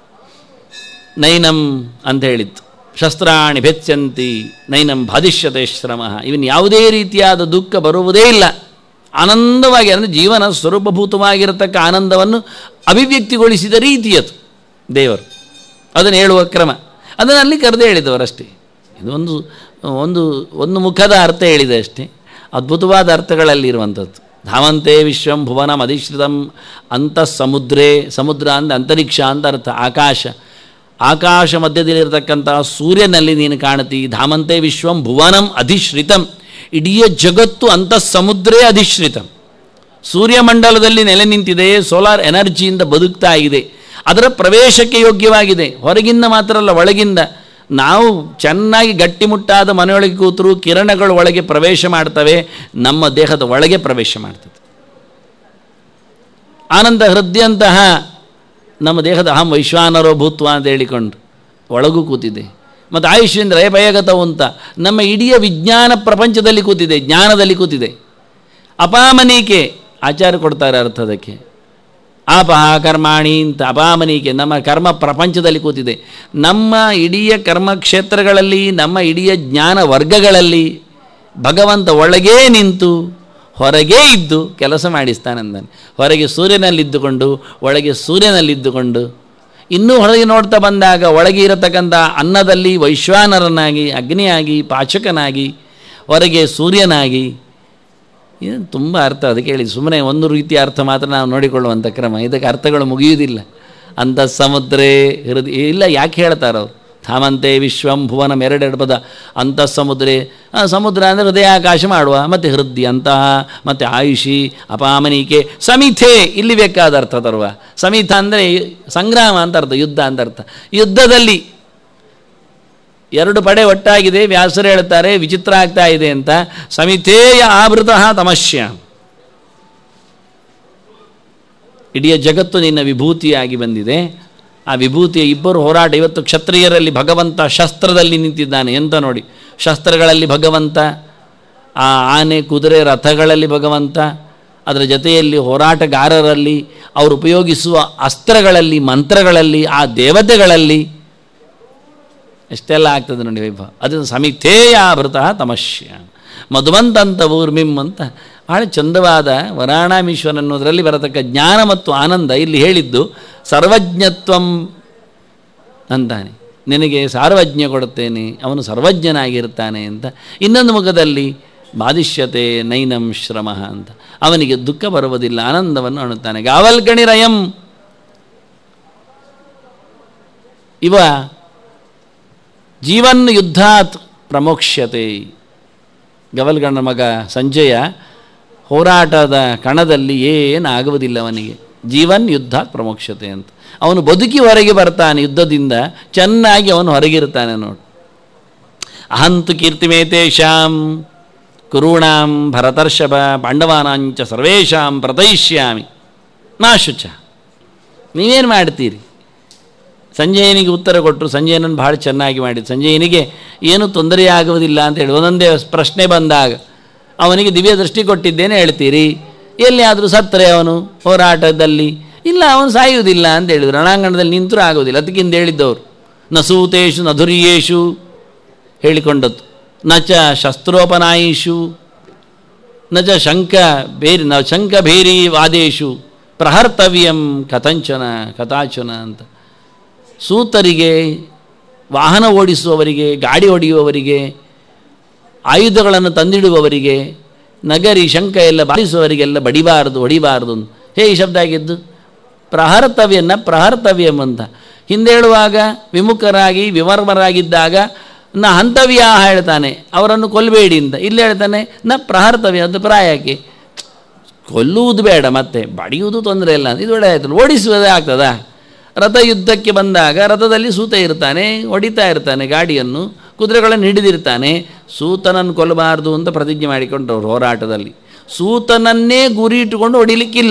ನೈನಂ ಅಂತ ಹೇಳಿತ್ತು. ಶಸ್ತ್ರಾಣಿ ಭೆತ್ಯಂತಿ ನೈನಂ ಬಾಧಿಷ್ಯತೆ ಶ್ರಮ. ಇವನು ಯಾವುದೇ ರೀತಿಯಾದ ದುಃಖ ಬರುವುದೇ ಇಲ್ಲ. ಆನಂದವಾಗಿ, ಅಂದರೆ ಜೀವನ ಸ್ವರೂಪಭೂತವಾಗಿರತಕ್ಕ ಆನಂದವನ್ನು ಅಭಿವ್ಯಕ್ತಿಗೊಳಿಸಿದ ರೀತಿಯದು ದೇವರು. ಅದನ್ನು ಹೇಳುವ ಕ್ರಮ ಅದನ್ನು ಅಲ್ಲಿ ಕರೆದೇ ಹೇಳಿದವರಷ್ಟೇ. ಇದು ಒಂದು ಮುಖದ ಅರ್ಥ ಹೇಳಿದೆ ಅಷ್ಟೇ. ಅದ್ಭುತವಾದ ಅರ್ಥಗಳಲ್ಲಿ ಇರುವಂಥದ್ದು. ಧಾವಂತೆ ವಿಶ್ವಂ ಭುವನಂ ಅಧಿಶ್ರಿತಂ ಅಂತಃ ಸಮುದ್ರೇ, ಸಮುದ್ರ ಅಂದರೆ ಅಂತರಿಕ್ಷ ಅಂತ ಅರ್ಥ, ಆಕಾಶ, ಆಕಾಶ ಮಧ್ಯದಲ್ಲಿರತಕ್ಕಂತಹ ಸೂರ್ಯನಲ್ಲಿ ನೀನು ಕಾಣುತ್ತಿ. ಧಾಮಂತೆ ವಿಶ್ವಂ ಭುವನಂ ಅಧಿಶ್ರಿತಂ, ಇಡೀ ಜಗತ್ತು ಅಂತಃ ಸಮುದ್ರೇ ಅಧಿಶ್ರಿತಂ, ಸೂರ್ಯಮಂಡಲದಲ್ಲಿ ನೆಲೆ ನಿಂತಿದೆ, ಸೋಲಾರ್ ಎನರ್ಜಿಯಿಂದ ಬದುಕ್ತಾ ಇದೆ, ಅದರ ಪ್ರವೇಶಕ್ಕೆ ಯೋಗ್ಯವಾಗಿದೆ. ಹೊರಗಿಂದ ಮಾತ್ರ ಅಲ್ಲ, ಒಳಗಿಂದ. ನಾವು ಚೆನ್ನಾಗಿ ಗಟ್ಟಿಮುಟ್ಟಾದ ಮನೆಯೊಳಗೆ ಕೂತರೂ ಕಿರಣಗಳು ಒಳಗೆ ಪ್ರವೇಶ ಮಾಡ್ತವೆ, ನಮ್ಮ ದೇಹದ ಒಳಗೆ ಪ್ರವೇಶ ಮಾಡ್ತದೆ. ಆನಂದ ಹೃದಯಂತಹ ನಮ್ಮ ದೇಹದ ಅಹಂ ವೈಶ್ವಾನರೋ ಭೂತ್ವ ಅಂತ ಹೇಳಿಕೊಂಡು ಒಳಗೂ ಕೂತಿದೆ. ಮತ್ತು ಆಯುಷ್ಯೇಂದ್ರ ಭಯಗತವು ಅಂತ ನಮ್ಮ ಇಡೀ ವಿಜ್ಞಾನ ಪ್ರಪಂಚದಲ್ಲಿ ಕೂತಿದೆ, ಜ್ಞಾನದಲ್ಲಿ ಕೂತಿದೆ. ಅಪಾಮನೀಕೆ ಆಚಾರ್ಯ ಕೊಡ್ತಾರೆ ಅರ್ಥದಕ್ಕೆ, ಆಪಹ ಕರ್ಮಾಣಿ ಅಂತ ಅಪಾಮನೀಕೆ ನಮ್ಮ ಕರ್ಮ ಪ್ರಪಂಚದಲ್ಲಿ ಕೂತಿದೆ. ನಮ್ಮ ಇಡೀ ಕರ್ಮಕ್ಷೇತ್ರಗಳಲ್ಲಿ, ನಮ್ಮ ಇಡೀ ಜ್ಞಾನ ವರ್ಗಗಳಲ್ಲಿ ಭಗವಂತ ಒಳಗೇ ನಿಂತು ಹೊರಗೇ ಇದ್ದು ಕೆಲಸ ಮಾಡಿಸ್ತಾನೆಂದಾನೆ. ಹೊರಗೆ ಸೂರ್ಯನಲ್ಲಿದ್ದುಕೊಂಡು, ಒಳಗೆ ಸೂರ್ಯನಲ್ಲಿದ್ದುಕೊಂಡು, ಇನ್ನೂ ಹೊರಗೆ ನೋಡ್ತಾ ಬಂದಾಗ ಒಳಗೆ ಇರತಕ್ಕಂಥ ಅನ್ನದಲ್ಲಿ ವೈಶ್ವಾನರನಾಗಿ, ಅಗ್ನಿಯಾಗಿ, ಪಾಚಕನಾಗಿ, ಹೊರಗೆ ಸೂರ್ಯನಾಗಿ, ಇದು ತುಂಬ ಅರ್ಥ. ಅದಕ್ಕೆ ಹೇಳಿ, ಸುಮ್ಮನೆ ಒಂದು ರೀತಿಯ ಅರ್ಥ ಮಾತ್ರ ನಾವು ನೋಡಿಕೊಳ್ಳುವಂಥ ಕ್ರಮ, ಇದಕ್ಕೆ ಅರ್ಥಗಳು ಮುಗಿಯುವುದಿಲ್ಲ. ಅಂಥ ಸಮುದ್ರೇ ಹೃದಯ ಇಲ್ಲ. ಯಾಕೆ ಹೇಳ್ತಾರೆ ಅವರು? ಧಾಮಂತೆ ವಿಶ್ವಂ ಭುವನಂ, ಎರಡೆರಡು ಪದ. ಅಂತಃ ಸಮುದ್ರೇ, ಸಮುದ್ರ ಅಂದರೆ ಹೃದಯಾಕಾಶ ಮಾಡುವ, ಮತ್ತು ಹೃದಯ ಅಂತಹ, ಮತ್ತು ಆಯುಷಿ, ಅಪಾಮನೀಕೆ, ಸಮಿಥೆ ಇಲ್ಲಿ ಬೇಕಾದ ಅರ್ಥ ತರುವ. ಸಮಿಥ ಅಂದರೆ ಸಂಗ್ರಾಮ ಅಂತ ಅರ್ಥ, ಯುದ್ಧ ಅಂತ ಅರ್ಥ. ಯುದ್ಧದಲ್ಲಿ ಎರಡು ಪಡೆ ಒಟ್ಟಾಗಿದೆ, ವ್ಯಾಸರು ಹೇಳ್ತಾರೆ ವಿಚಿತ್ರ ಆಗ್ತಾ ಇದೆ ಅಂತ. ಸಮಿಥೇಯ ಆವೃತ ತಮಸ್ಯ, ಇಡೀ ಜಗತ್ತು ನಿನ್ನ ವಿಭೂತಿಯಾಗಿ ಬಂದಿದೆ. ಆ ವಿಭೂತಿಯ ಇಬ್ಬರು ಹೋರಾಟ. ಇವತ್ತು ಕ್ಷತ್ರಿಯರಲ್ಲಿ ಭಗವಂತ ಶಸ್ತ್ರದಲ್ಲಿ ನಿಂತಿದ್ದಾನೆ ಅಂತ ನೋಡಿ. ಶಸ್ತ್ರಗಳಲ್ಲಿ ಭಗವಂತ, ಆ ಆನೆ ಕುದುರೆ ರಥಗಳಲ್ಲಿ ಭಗವಂತ, ಅದರ ಜೊತೆಯಲ್ಲಿ ಹೋರಾಟಗಾರರಲ್ಲಿ, ಅವರು ಉಪಯೋಗಿಸುವ ಅಸ್ತ್ರಗಳಲ್ಲಿ, ಮಂತ್ರಗಳಲ್ಲಿ, ಆ ದೇವತೆಗಳಲ್ಲಿ ಎಷ್ಟೆಲ್ಲ ಆಗ್ತದೆ ನೋಡಿ ವೈಭವ. ಅದು ಸಮಿಥೇಯಾಭೃತ ತಮಸ್ಯ ಮಧುವಂತಂತ ಊರ್ಮಿಂ ಅಂತ ಭಾಳ ಚಂದವಾದ ವರಾಣಾಮೀಶ್ವರ ಅನ್ನೋದರಲ್ಲಿ ಬರತಕ್ಕ ಜ್ಞಾನ ಮತ್ತು ಆನಂದ ಇಲ್ಲಿ ಹೇಳಿದ್ದು. ಸರ್ವಜ್ಞತ್ವಂ ಅಂತಾನೆ, ನಿನಗೆ ಸಾರ್ವಜ್ಞ ಕೊಡುತ್ತೇನೆ, ಅವನು ಸರ್ವಜ್ಞನಾಗಿರ್ತಾನೆ ಅಂತ. ಇನ್ನೊಂದು ಮುಖದಲ್ಲಿ ಬಾಧಿಷ್ಯತೆ ನೈನಂ ಶ್ರಮ ಅಂತ, ಅವನಿಗೆ ದುಃಖ ಬರುವುದಿಲ್ಲ, ಆನಂದವನ್ನು ಅಣುತ್ತಾನೆ. ಗಾವಲ್ಗಣಿರಯಂ, ಇವ ಜೀವನ್ ಯುದ್ಧಾತ್ ಪ್ರಮೋಕ್ಷ್ಯತೆ. ಗವಲ್ಗಣ ಮಗ ಸಂಜಯ ಹೋರಾಟದ ಕಣದಲ್ಲಿ ಏನಾಗುವುದಿಲ್ಲ ಅವನಿಗೆ. ಜೀವನ್ ಯುದ್ಧಾತ್ ಪ್ರಮೋಕ್ಷ್ಯತೆ ಅಂತ, ಅವನು ಬದುಕಿ ಹೊರಗೆ ಬರ್ತಾನೆ ಯುದ್ಧದಿಂದ, ಚೆನ್ನಾಗಿ ಅವನು ಹೊರಗಿರ್ತಾನೆ ನೋಡಿ. ಅಹಂತು ಕೀರ್ತಿಮೇತೇಷಾಂ ಕುರುಣಾಂ ಭರತರ್ಷಭ ಪಾಂಡವಾನಾಂಚ ಸರ್ವೇಷಾಂ ಪ್ರತಯಿಷ್ಯಾಮಿ ನಾಶುಚ. ನೀವೇನು ಮಾಡ್ತೀರಿ? ಸಂಜಯನಿಗೆ ಉತ್ತರ ಕೊಟ್ಟರು. ಸಂಜಯನನ್ನು ಭಾಳ ಚೆನ್ನಾಗಿ ಮಾಡಿದ್ದು. ಸಂಜಯನಿಗೆ ಏನೂ ತೊಂದರೆಯಾಗುವುದಿಲ್ಲ ಅಂತ ಹೇಳಿ ಒಂದೊಂದೇ ಪ್ರಶ್ನೆ ಬಂದಾಗ ಅವನಿಗೆ ದಿವ್ಯ ದೃಷ್ಟಿ ಕೊಟ್ಟಿದ್ದೇನೆ ಹೇಳ್ತೀರಿ. ಎಲ್ಲಿಯಾದರೂ ಸತ್ತರೆ ಅವನು ಹೋರಾಟದಲ್ಲಿ? ಇಲ್ಲ, ಅವನು ಸಾಯುವುದಿಲ್ಲ ಅಂತ ಹೇಳಿದರು. ರಣಾಂಗಣದಲ್ಲಿ ನಿಂತರೂ ಆಗುವುದಿಲ್ಲ. ಅದಕ್ಕಿಂತ ಹೇಳಿದ್ದವರು ನ ಸೂತೇಶು ನಧುರ್ಯೇಶು ಹೇಳಿಕೊಂಡದ್ದು, ನ ಚ ಶಸ್ತ್ರೋಪನಾಯಿಷು ನ ಚ ಶಂಖ ಭೇರಿ ವಾದೇಶು ಪ್ರಹರ್ತವ್ಯಂ ಕಥಾಚನ ಅಂತ. ಸೂತರಿಗೆ, ವಾಹನ ಓಡಿಸುವವರಿಗೆ, ಗಾಡಿ ಹೊಡೆಯುವವರಿಗೆ, ಆಯುಧಗಳನ್ನು ತಂದಿಡುವವರಿಗೆ, ನಗರಿ ಶಂಕ ಎಲ್ಲ ಬಾರಿಸುವವರಿಗೆಲ್ಲ ಹೊಡಿಬಾರದು ಈ ಶಬ್ದ ಆಗಿದ್ದು. ಪ್ರಹರ್ತವ್ಯಂ ಅಂತ ಹಿಂದೆ ಹೇಳುವಾಗ ವಿಮುಖರಾಗಿ ವಿಮರ್ಮರಾಗಿದ್ದಾಗ ನ ಹಂತವ್ಯ ಹೇಳ್ತಾನೆ, ಅವರನ್ನು ಕೊಲ್ಲಬೇಡಿ ಅಂತ. ಇಲ್ಲಿ ಹೇಳ್ತಾನೆ ನ ಪ್ರಹರ್ತವ್ಯ ಅಂತ. ಪ್ರಾಯಕ್ಕೆ ಕೊಲ್ಲುವುದು ಬೇಡ, ಮತ್ತೆ ಬಡಿಯುವುದು ತೊಂದರೆ ಇಲ್ಲ. ಇದು ಒಳ್ಳೆ ಆಯ್ತು. ಓಡಿಸುವುದೇ ಆಗ್ತದಾ? ರಥ ಯುದ್ಧಕ್ಕೆ ಬಂದಾಗ ರಥದಲ್ಲಿ ಸೂತ ಇರ್ತಾನೆ, ಹೊಡಿತಾ ಇರ್ತಾನೆ ಗಾಡಿಯನ್ನು, ಕುದುರೆಗಳನ್ನು ಹಿಡಿದಿರ್ತಾನೆ. ಸೂತನನ್ನು ಕೊಲ್ಲಬಾರ್ದು ಅಂತ ಪ್ರತಿಜ್ಞೆ ಮಾಡಿಕೊಂಡವ್ರು ಹೋರಾಟದಲ್ಲಿ. ಸೂತನನ್ನೇ ಗುರಿ ಇಟ್ಟುಕೊಂಡು ಹೊಡಿಲಿಕ್ಕಿಲ್ಲ.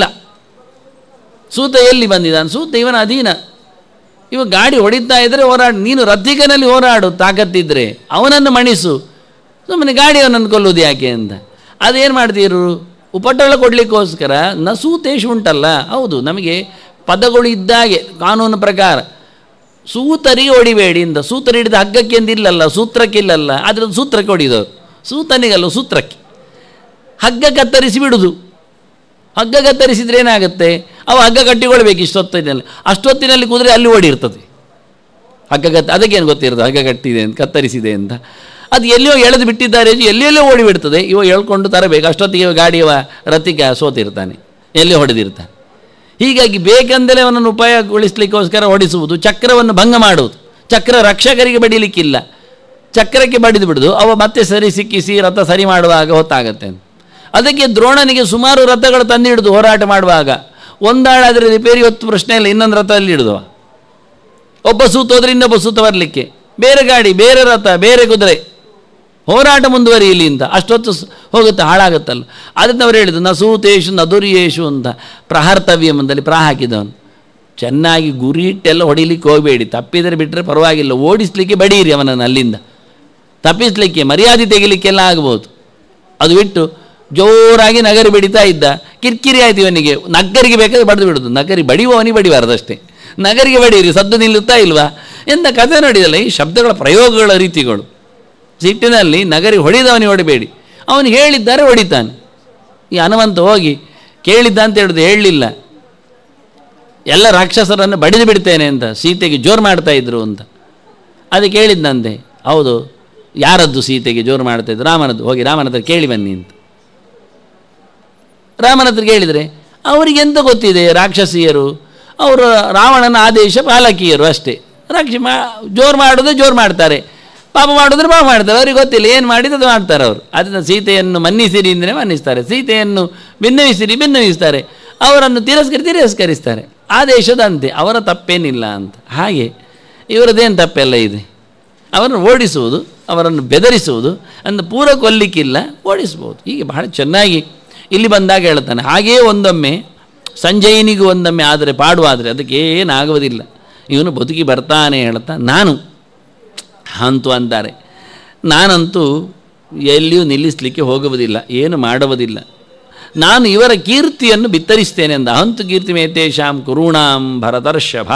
ಸೂತ ಎಲ್ಲಿ ಬಂದಿದ್ದಾನೆ? ಸೂತ ಇವನ ಅಧೀನ. ಇವ ಗಾಡಿ ಹೊಡಿತಾ ಇದ್ದರೆ ಹೋರಾಡು, ನೀನು ರಥಿಕನಲ್ಲಿ ಹೋರಾಡು ತಾಕತ್ತಿದ್ರೆ, ಅವನನ್ನು ಮಣಿಸು. ಸುಮ್ಮನೆ ಗಾಡಿಯವನನ್ನು ಕೊಲ್ಲುವುದು ಯಾಕೆ ಅಂತ. ಅದೇನು ಮಾಡ್ತೀರು? ಉಪಟಳ ಕೊಡಲಿಕ್ಕೋಸ್ಕರ ನ ಸೂತೇಶು ಉಂಟಲ್ಲ, ಹೌದು, ನಮಗೆ ಪದಗಳು ಇದ್ದಾಗೆ ಕಾನೂನು ಪ್ರಕಾರ ಸೂತರಿಗೆ ಹೊಡಿಬೇಡಿ ಅಂತ. ಸೂತರು ಹಿಡಿದ ಹಗ್ಗಕ್ಕೆ ಅಂದಿಲ್ಲಲ್ಲ, ಸೂತ್ರಕ್ಕಿಲ್ಲಲ್ಲ, ಆದರೆ ಸೂತ್ರಕ್ಕೆ ಹೊಡಿದವರು. ಸೂತನಿಗಲ್ಲ, ಸೂತ್ರಕ್ಕೆ. ಹಗ್ಗ ಕತ್ತರಿಸಿ ಬಿಡುವುದು. ಹಗ್ಗ ಕತ್ತರಿಸಿದ್ರೆ ಏನಾಗುತ್ತೆ? ಅವು ಹಗ್ಗ ಕಟ್ಟಿಕೊಳ್ಬೇಕು ಇಷ್ಟೊತ್ತಿನಲ್ಲಿ. ಅಷ್ಟೊತ್ತಿನಲ್ಲಿ ಕುದುರೆ ಅಲ್ಲಿ ಓಡಿರ್ತದೆ. ಹಗ್ಗ ಅದಕ್ಕೇನು ಗೊತ್ತಿರ್ತದೆ ಹಗ್ಗ ಕಟ್ಟಿದೆ ಅಂತ, ಕತ್ತರಿಸಿದೆ ಅಂತ. ಅದು ಎಲ್ಲಿಯೋ ಎಳೆದು ಬಿಟ್ಟಿದ್ದಾರೆ, ಎಲ್ಲೆಲ್ಲೋ ಓಡಿಬಿಡ್ತದೆ. ಇವ ಎಳ್ಕೊಂಡು ತರಬೇಕು, ಅಷ್ಟೊತ್ತಿಗೆ ಗಾಡಿಯ ರತಿಗೆ ಸೋತಿರ್ತಾನೆ, ಎಲ್ಲಿ ಹೊಡೆದಿರ್ತಾನೆ. ಹೀಗಾಗಿ ಬೇಕೆಂದಲೇ ಅವನನ್ನು ಉಪಯೋಗಗೊಳಿಸಲಿಕ್ಕೋಸ್ಕರ ಹೊಡಿಸುವುದು, ಚಕ್ರವನ್ನು ಭಂಗ ಮಾಡುವುದು. ಚಕ್ರ ರಕ್ಷಕರಿಗೆ ಬಡಿಲಿಕ್ಕಿಲ್ಲ, ಚಕ್ರಕ್ಕೆ ಬಡಿದು ಬಿಡುದು, ಅವ ಮತ್ತೆ ಸರಿ ಸಿಕ್ಕಿಸಿ ರಥ ಸರಿ ಮಾಡುವಾಗ ಹೊತ್ತಾಗತ್ತೆ. ಅದಕ್ಕೆ ದ್ರೋಣನಿಗೆ ಸುಮಾರು ರಥಗಳು ತಂದಿಡಿದು ಹೋರಾಟ ಮಾಡುವಾಗ ಒಂದಾಳಾದರೆ ರಿಪೇರಿ ಹೊತ್ತು ಪ್ರಶ್ನೆ ಇಲ್ಲ, ಇನ್ನೊಂದು ರಥದಲ್ಲಿ ಹಿಡಿದುವ. ಒಬ್ಬ ಸೂತ ಹೋದ್ರೆ ಇನ್ನೊಬ್ಬ ಸೂತ ಬರಲಿಕ್ಕೆ, ಬೇರೆ ಗಾಡಿ, ಬೇರೆ ರಥ, ಬೇರೆ ಕುದುರೆ, ಹೋರಾಟ ಮುಂದುವರಿಯಲಿ ಅಂತ. ಅಷ್ಟೊತ್ತು ಹೋಗುತ್ತೆ, ಹಾಳಾಗುತ್ತಲ್ಲ. ಅದನ್ನು ಅವ್ರು ಹೇಳಿದ್ರು ನಸೂತೇಶು ನದುರಿಯೇಶು ಅಂತ. ಪ್ರಹರ್ತವ್ಯಮಂದಲ್ಲಿ ಪ್ರಾ ಹಾಕಿದವನು. ಚೆನ್ನಾಗಿ ಗುರಿ ಇಟ್ಟೆಲ್ಲ ಹೊಡಿಲಿಕ್ಕೆ ಹೋಗಬೇಡಿ, ತಪ್ಪಿದರೆ ಬಿಟ್ಟರೆ ಪರವಾಗಿಲ್ಲ, ಓಡಿಸ್ಲಿಕ್ಕೆ ಬಡೀರಿ ಅವನನ್ನು ಅಲ್ಲಿಂದ. ತಪ್ಪಿಸಲಿಕ್ಕೆ ಮರ್ಯಾದೆ ತೆಗಿಲಿಕ್ಕೆಲ್ಲ ಆಗ್ಬೋದು. ಅದು ಬಿಟ್ಟು ಜೋರಾಗಿ ನಗರಿ ಬಡಿತಾ ಇದ್ದ, ಕಿರಿಕಿರಿ ಆಯ್ತು ಇವನಿಗೆ. ನಗರಿಗೆ ಬೇಕಾದ್ರೆ ಬಡಿದು ಬಿಡೋದು, ನಗರಿ ಬಡಿಯುವವನಿಗೆ ಬಡಿಬಾರ್ದಷ್ಟೇ, ನಗರಿಗೆ ಬಡೀರಿ, ಸದ್ದು ನಿಲ್ಲುತ್ತಾ ಇಲ್ವಾ ಎಂತ ಕಥೆ ನೋಡಿದಲ್ಲ. ಈ ಶಬ್ದಗಳ ಪ್ರಯೋಗಗಳ ರೀತಿಗಳು. ಸಿಟ್ಟಿನಲ್ಲಿ ನಗರಿ ಹೊಡಿದವನಿಗೆ ಹೊಡಿಬೇಡಿ, ಅವನು ಹೇಳಿದ್ದಾರೆ ಹೊಡಿತಾನೆ. ಈ ಹನುಮಂತ ಹೋಗಿ ಕೇಳಿದ್ದ ಅಂತ ಹೇಳಿದ್ರು, ಹೇಳಲಿಲ್ಲ, ಎಲ್ಲ ರಾಕ್ಷಸರನ್ನು ಬಡಿದು ಬಿಡ್ತೇನೆ ಅಂತ ಸೀತೆಗೆ ಜೋರು ಮಾಡ್ತಾ ಇದ್ರು ಅಂತ. ಅದಕ್ಕೆ ಹೇಳಿದ್ದಂತೆ, ಹೌದು, ಯಾರದ್ದು ಸೀತೆಗೆ ಜೋರು ಮಾಡ್ತಾಯಿದ್ರು? ರಾಮನದ್ದು. ಹೋಗಿ ರಾಮನತ್ರ ಕೇಳಿ ಬನ್ನಿ ಅಂತ. ರಾಮನತ್ರ ಕೇಳಿದರೆ ಅವರಿಗೆ ಎಂತ ಗೊತ್ತಿದೆ, ರಾಕ್ಷಸಿಯರು ಅವರು ರಾವಣನ ಆದೇಶ ಪಾಲಕಿಯರು ಅಷ್ಟೇ. ಜೋರು ಮಾಡೋದೇ ಜೋರು ಮಾಡ್ತಾರೆ, ಪಾಪ ಮಾಡಿದ್ರೆ ಪಾಪ ಮಾಡ್ತಾರೆ, ಅವ್ರಿಗೆ ಗೊತ್ತಿಲ್ಲ, ಏನು ಮಾಡಿದ್ದು ಮಾಡ್ತಾರೆ ಅವರು. ಅದನ್ನು ಸೀತೆಯನ್ನು ಮನ್ನಿಸಿರಿ ಅಂದರೆ ಮನ್ನಿಸ್ತಾರೆ, ಸೀತೆಯನ್ನು ಭಿನ್ನವಿಸಿರಿ ಭಿನ್ನವಿಸ್ತಾರೆ, ಅವರನ್ನು ತಿರಸ್ಕರಿಸ್ತಾರೆ. ಆದೇಶದಂತೆ ಅವರ ತಪ್ಪೇನಿಲ್ಲ ಅಂತ. ಹಾಗೆ ಇವರದ್ದೇನು ತಪ್ಪೆಲ್ಲ ಇದೆ? ಅವರನ್ನು ಓಡಿಸುವುದು, ಅವರನ್ನು ಬೆದರಿಸುವುದು, ಅಂದು ಪೂರ ಕೊಲ್ಲಿಕ್ಕಿಲ್ಲ, ಓಡಿಸ್ಬೋದು. ಹೀಗೆ ಬಹಳ ಚೆನ್ನಾಗಿ ಇಲ್ಲಿ ಬಂದಾಗ ಹೇಳ್ತಾನೆ. ಹಾಗೇ ಒಂದೊಮ್ಮೆ ಸಂಜಯನಿಗೂ ಒಂದೊಮ್ಮೆ ಆದರೆ ಪಾಡುವಾದರೆ ಅದಕ್ಕೇನಾಗುವುದಿಲ್ಲ, ಇವನು ಬದುಕಿ ಬರ್ತಾನೆ ಹೇಳ್ತಾ. ನಾನು ಅಂತೂ ಅಂತಾರೆ, ನಾನಂತೂ ಎಲ್ಲಿಯೂ ನಿಲ್ಲಿಸಲಿಕ್ಕೆ ಹೋಗುವುದಿಲ್ಲ, ಏನು ಮಾಡುವುದಿಲ್ಲ, ನಾನು ಇವರ ಕೀರ್ತಿಯನ್ನು ಬಿತ್ತರಿಸ್ತೇನೆ ಅಂದ. ಹಂತು ಕೀರ್ತಿ ಮೇತೇಶಾಂ ಕುರುಣಾಂ ಭರತರ್ಷಭ.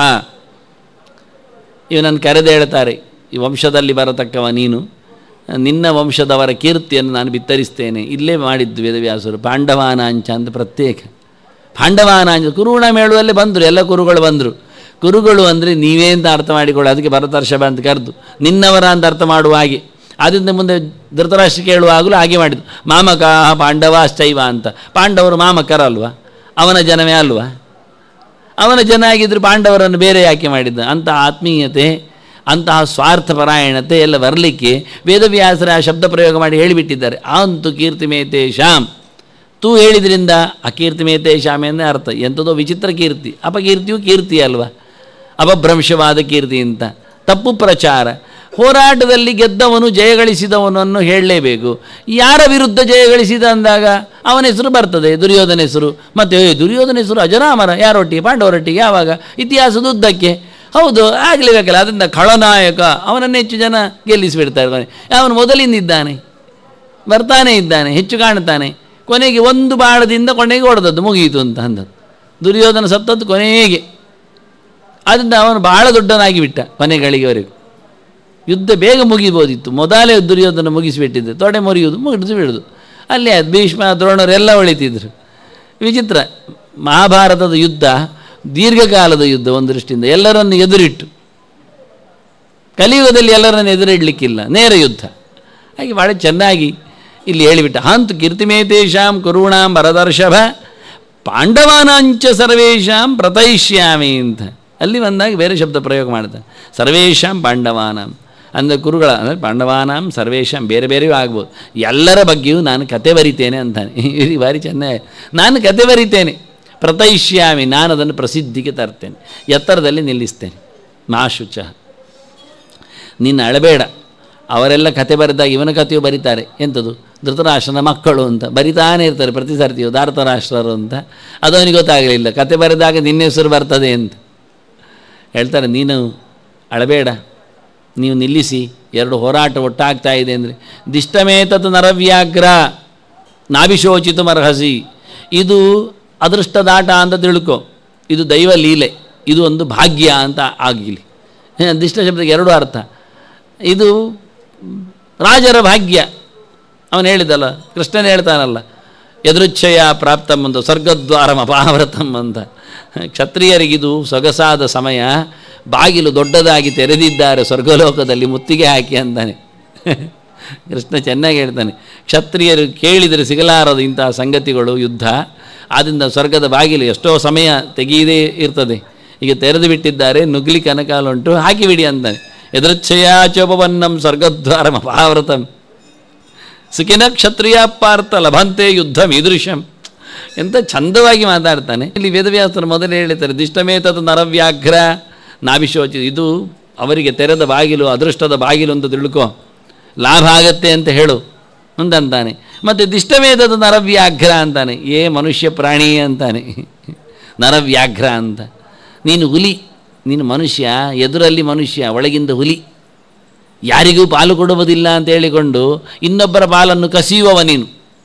ಇವನನ್ನು ಕರೆದು ಹೇಳ್ತಾರೆ, ಈ ವಂಶದಲ್ಲಿ ಬರತಕ್ಕವ ನೀನು, ನಿನ್ನ ವಂಶದವರ ಕೀರ್ತಿಯನ್ನು ನಾನು ಬಿತ್ತರಿಸ್ತೇನೆ. ಇಲ್ಲೇ ಮಾಡಿದ್ದು ವೇದವ್ಯಾಸರು, ಪಾಂಡವಾನಾಂಚ ಅಂತ ಪ್ರತ್ಯೇಕ. ಪಾಂಡವಾನಾಂಚ ಕುರುಣ ಮೇಳುವಲ್ಲೇ ಬಂದರು, ಎಲ್ಲ ಕುರುಗಳು ಬಂದರು. ಕುರುಗಳು ಅಂದರೆ ನೀವೇ ಅಂತ ಅರ್ಥ ಮಾಡಿಕೊಳ್ಳಿ, ಅದಕ್ಕೆ ಭರತರ್ಷಭ ಅಂತ ಕರೆದು ನಿನ್ನವರ ಅಂತ ಅರ್ಥ ಮಾಡುವ ಹಾಗೆ. ಆದ್ದರಿಂದ ಮುಂದೆ ಧೃತರಾಷ್ಟ್ರ ಕೇಳುವಾಗಲೂ ಹಾಗೆ ಮಾಡಿದ್ದು. ಮಾಮಕ ಪಾಂಡವಾಶ್ಚೈವ ಅಂತ. ಪಾಂಡವರು ಮಾಮಕರಲ್ವಾ, ಅವನ ಜನವೇ ಅಲ್ವಾ? ಅವನ ಜನ ಆಗಿದ್ದರೂ ಪಾಂಡವರನ್ನು ಬೇರೆ ಯಾಕೆ ಮಾಡಿದ್ದ? ಅಂತಹ ಆತ್ಮೀಯತೆ, ಅಂತಹ ಸ್ವಾರ್ಥಪರಾಯಣತೆ ಎಲ್ಲ ಬರಲಿಕ್ಕೆ ವೇದವ್ಯಾಸರ ಶಬ್ದ ಪ್ರಯೋಗ ಮಾಡಿ ಹೇಳಿಬಿಟ್ಟಿದ್ದಾರೆ. ಅಂತೂ ಕೀರ್ತಿ ಮೇತೇಶಾಂ. ತೂ ಹೇಳಿದ್ರಿಂದ ಅಕೀರ್ತಿ ಮೇತೇಶಾಮೆ ಅಂದರೆ ಅರ್ಥ ಎಂಥದೋ ವಿಚಿತ್ರ ಕೀರ್ತಿ. ಅಪಕೀರ್ತಿಯೂ ಕೀರ್ತಿ ಅಲ್ವಾ, ಅಪಭ್ರಂಶವಾದ ಕೀರ್ತಿ ಅಂತ. ತಪ್ಪು ಪ್ರಚಾರ. ಹೋರಾಟದಲ್ಲಿ ಗೆದ್ದವನು ಜಯಗಳಿಸಿದವನನ್ನು ಹೇಳಲೇಬೇಕು. ಯಾರ ವಿರುದ್ಧ ಜಯಗಳಿಸಿದ ಅಂದಾಗ ಅವನ ಹೆಸರು ಬರ್ತದೆ, ದುರ್ಯೋಧನ ಹೆಸರು. ಮತ್ತು ದುರ್ಯೋಧನ ಹೆಸರು ಅಜರಾಮರ, ಯಾರೊಟ್ಟಿಗೆ? ಪಾಂಡವರೊಟ್ಟಿಗೆ. ಯಾವಾಗ? ಇತಿಹಾಸದ ಉದ್ದಕ್ಕೆ. ಹೌದು, ಆಗಲೇಬೇಕಲ್ಲ. ಅದರಿಂದ ಖಳನಾಯಕ, ಅವನನ್ನು ಹೆಚ್ಚು ಜನ ಗೆಲ್ಲಿಸಿಬಿಡ್ತಾರೆ. ಅವನು ಮೊದಲಿಂದ ಇದ್ದಾನೆ, ಬರ್ತಾನೆ ಇದ್ದಾನೆ, ಹೆಚ್ಚು ಕಾಣ್ತಾನೆ. ಕೊನೆಗೆ ಒಂದು ಬಾಣದಿಂದ ಕೊನೆಗೆ ಹೊಡೆದದ್ದು, ಮುಗಿಯಿತು ಅಂತ ಅಂದದ್ದು. ದುರ್ಯೋಧನ ಸತ್ತದ್ದು ಕೊನೆಗೆ. ಆದ್ದರಿಂದ ಅವನು ಬಹಳ ದೊಡ್ಡನಾಗಿ ಬಿಟ್ಟ ಕೊನೆಗಳಿಗೆವರೆಗೂ. ಯುದ್ಧ ಬೇಗ ಮುಗಿಬೋದಿತ್ತು, ಮೊದಲೇ ದುರ್ಯೋಧನ ಮುಗಿಸಿಬಿಟ್ಟಿದ್ದೆ. ತೊಡೆ ಮುರಿಯುವುದು, ಮುಗಿದು ಬಿಡುವುದು, ಅಲ್ಲೇ ಅದು ಭೀಷ್ಮ ದ್ರೋಣರೆಲ್ಲ ಉಳಿತಿದ್ರು. ವಿಚಿತ್ರ. ಮಹಾಭಾರತದ ಯುದ್ಧ ದೀರ್ಘಕಾಲದ ಯುದ್ಧ, ಒಂದು ದೃಷ್ಟಿಯಿಂದ ಎಲ್ಲರನ್ನು ಎದುರಿಟ್ಟು. ಕಲಿಯುಗದಲ್ಲಿ ಎಲ್ಲರನ್ನು ಎದುರಿಡಲಿಕ್ಕಿಲ್ಲ, ನೇರ ಯುದ್ಧ. ಹಾಗೆ ಭಾಳ ಚೆನ್ನಾಗಿ ಇಲ್ಲಿ ಹೇಳಿಬಿಟ್ಟ. ಹಂತು ಕೀರ್ತಿಮೇತೇಶಾಂ ಕುರುಣಾಂ ಭರತರ್ಷಭ ಪಾಂಡವಾನಾಂಚ ಸರ್ವೇಶಾಂ ಪ್ರತಯಿಷ್ಯಾಮಿ ಅಂತ. ಅಲ್ಲಿ ಬಂದಾಗ ಬೇರೆ ಶಬ್ದ ಪ್ರಯೋಗ ಮಾಡ್ತಾನೆ. ಸರ್ವೇಶಾಂ ಪಾಂಡವಾನಾಂ ಅಂದರೆ ಕುರುಗಳ, ಅಂದರೆ ಪಾಂಡವಾನಾಂ ಸರ್ವೇಶಾಂ ಬೇರೆ ಬೇರೆಯೂ ಆಗ್ಬೋದು. ಎಲ್ಲರ ಬಗ್ಗೆಯೂ ನಾನು ಕತೆ ಬರಿತೇನೆ ಅಂತಾನೆ. ಇದು ಭಾರಿ ಚೆನ್ನಾಗಿ, ನಾನು ಕತೆ ಬರಿತೇನೆ. ಪ್ರತಯಿಷ್ಯಾಮಿ, ನಾನು ಅದನ್ನು ಪ್ರಸಿದ್ಧಿಗೆ ತರ್ತೇನೆ, ಎತ್ತರದಲ್ಲಿ ನಿಲ್ಲಿಸ್ತೇನೆ. ಮಾಶುಚ, ನಿನ್ನ ಅಳಬೇಡ. ಅವರೆಲ್ಲ ಕತೆ ಬರೆದಾಗ ಇವನ ಕಥೆಯು ಬರೀತಾರೆ. ಎಂಥದ್ದು? ಧೃತರಾಷ್ಟ್ರನ ಮಕ್ಕಳು ಅಂತ ಬರಿತಾನೇ ಇರ್ತಾರೆ ಪ್ರತಿ ಸರ್ತಿಯು, ಧಾರತರಾಷ್ಟ್ರರು ಅಂತ. ಅದು ಅವನಿಗೆ ಗೊತ್ತಾಗಲಿಲ್ಲ, ಕತೆ ಬರೆದಾಗ ನಿನ್ನ ಹೆಸರು ಬರ್ತದೆ ಅಂತ ಹೇಳ್ತಾರೆ. ನೀನು ಅಳಬೇಡ, ನೀವು ನಿಲ್ಲಿಸಿ. ಎರಡು ಹೋರಾಟ ಒಟ್ಟಾಗ್ತಾ ಇದೆ ಅಂದರೆ ದಿಷ್ಟಮೇತತ್ ನರವ್ಯಾಘ್ರ ನಾಭಿಶೋಚಿತು ಮರ್ಹಸಿ. ಇದು ಅದೃಷ್ಟದಾಟ ಅಂತ ತಿಳ್ಕೊ, ಇದು ದೈವ ಲೀಲೆ, ಇದು ಒಂದು ಭಾಗ್ಯ ಅಂತ ಆಗಲಿ. ದಿಷ್ಟ ಶಬ್ದಕ್ಕೆ ಎರಡು ಅರ್ಥ. ಇದು ರಾಜರ ಭಾಗ್ಯ. ಅವನು ಹೇಳಿದಲ್ಲ, ಕೃಷ್ಣನೇ ಹೇಳ್ತಾನಲ್ಲ, ಯದೃಚ್ಛಯ ಪ್ರಾಪ್ತಂ ಅಂತ, ಸ್ವರ್ಗದ್ವಾರಂ ಅಪಾವೃತಂ ಅಂತ. ಕ್ಷತ್ರಿಯರಿಗಿದು ಸೊಗಸಾದ ಸಮಯ, ಬಾಗಿಲು ದೊಡ್ಡದಾಗಿ ತೆರೆದಿದ್ದಾರೆ ಸ್ವರ್ಗಲೋಕದಲ್ಲಿ, ಮುತ್ತಿಗೆ ಹಾಕಿ ಅಂತಾನೆ. ಕೃಷ್ಣ ಚೆನ್ನಾಗಿ ಹೇಳ್ತಾನೆ, ಕ್ಷತ್ರಿಯರು ಕೇಳಿದರೆ ಸಿಗಲಾರದು ಇಂತಹ ಸಂಗತಿಗಳು ಯುದ್ಧ. ಆದ್ದರಿಂದ ಸ್ವರ್ಗದ ಬಾಗಿಲು ಎಷ್ಟೋ ಸಮಯ ತೆಗೆಯದೇ ಇರ್ತದೆ, ಈಗ ತೆರೆದು ಬಿಟ್ಟಿದ್ದಾರೆ, ನುಗ್ಲಿಕ್ಕೆ ಅನಕಾಲ ಉಂಟು, ಹಾಕಿಬಿಡಿ ಅಂತಾನೆ. ಯದೃಚ್ಛಯಾಚೋಪವನ್ನಂ ಸ್ವರ್ಗದ್ವಾರ ಮಹಾಭಾರತಂ ಸುಖಿನ ಕ್ಷತ್ರಿಯ ಪಾರ್ಥ ಲಭಂತೆ ಯುದ್ಧಂ ಈದೃಶಂ. ಎಂತ ಚಂದವಾಗಿ ಮಾತಾಡ್ತಾನೆ. ಇಲ್ಲಿ ವೇದವ್ಯಾಸರು ಮೊದಲೇ ಹೇಳ್ತಾರೆ, ದಿಷ್ಟಮೇತದ ನರವ್ಯಾಘ್ರ ನಾಭಿಶೋಚಿ. ಇದು ಅವರಿಗೆ ತೆರೆದ ಬಾಗಿಲು, ಅದೃಷ್ಟದ ಬಾಗಿಲು ಅಂತ ತಿಳ್ಕೊ, ಲಾಭ ಆಗತ್ತೆ ಅಂತ ಹೇಳು ಅಂತಾನೆ. ಮತ್ತು ದಿಷ್ಟಮೇತದ ನರವ್ಯಾಘ್ರ ಅಂತಾನೆ, ಮನುಷ್ಯ ಪ್ರಾಣಿ ಅಂತಾನೆ, ನರವ್ಯಾಘ್ರ ಅಂತ. ನೀನು ಹುಲಿ, ನೀನು ಮನುಷ್ಯ, ಎದುರಲ್ಲಿ ಮನುಷ್ಯ, ಒಳಗಿಂದ ಹುಲಿ, ಯಾರಿಗೂ ಪಾಲು ಕೊಡುವುದಿಲ್ಲ ಅಂತ ಹೇಳಿಕೊಂಡು ಇನ್ನೊಬ್ಬರ ಪಾಲನ್ನು ಕಸಿಯುವವ ನೀನು.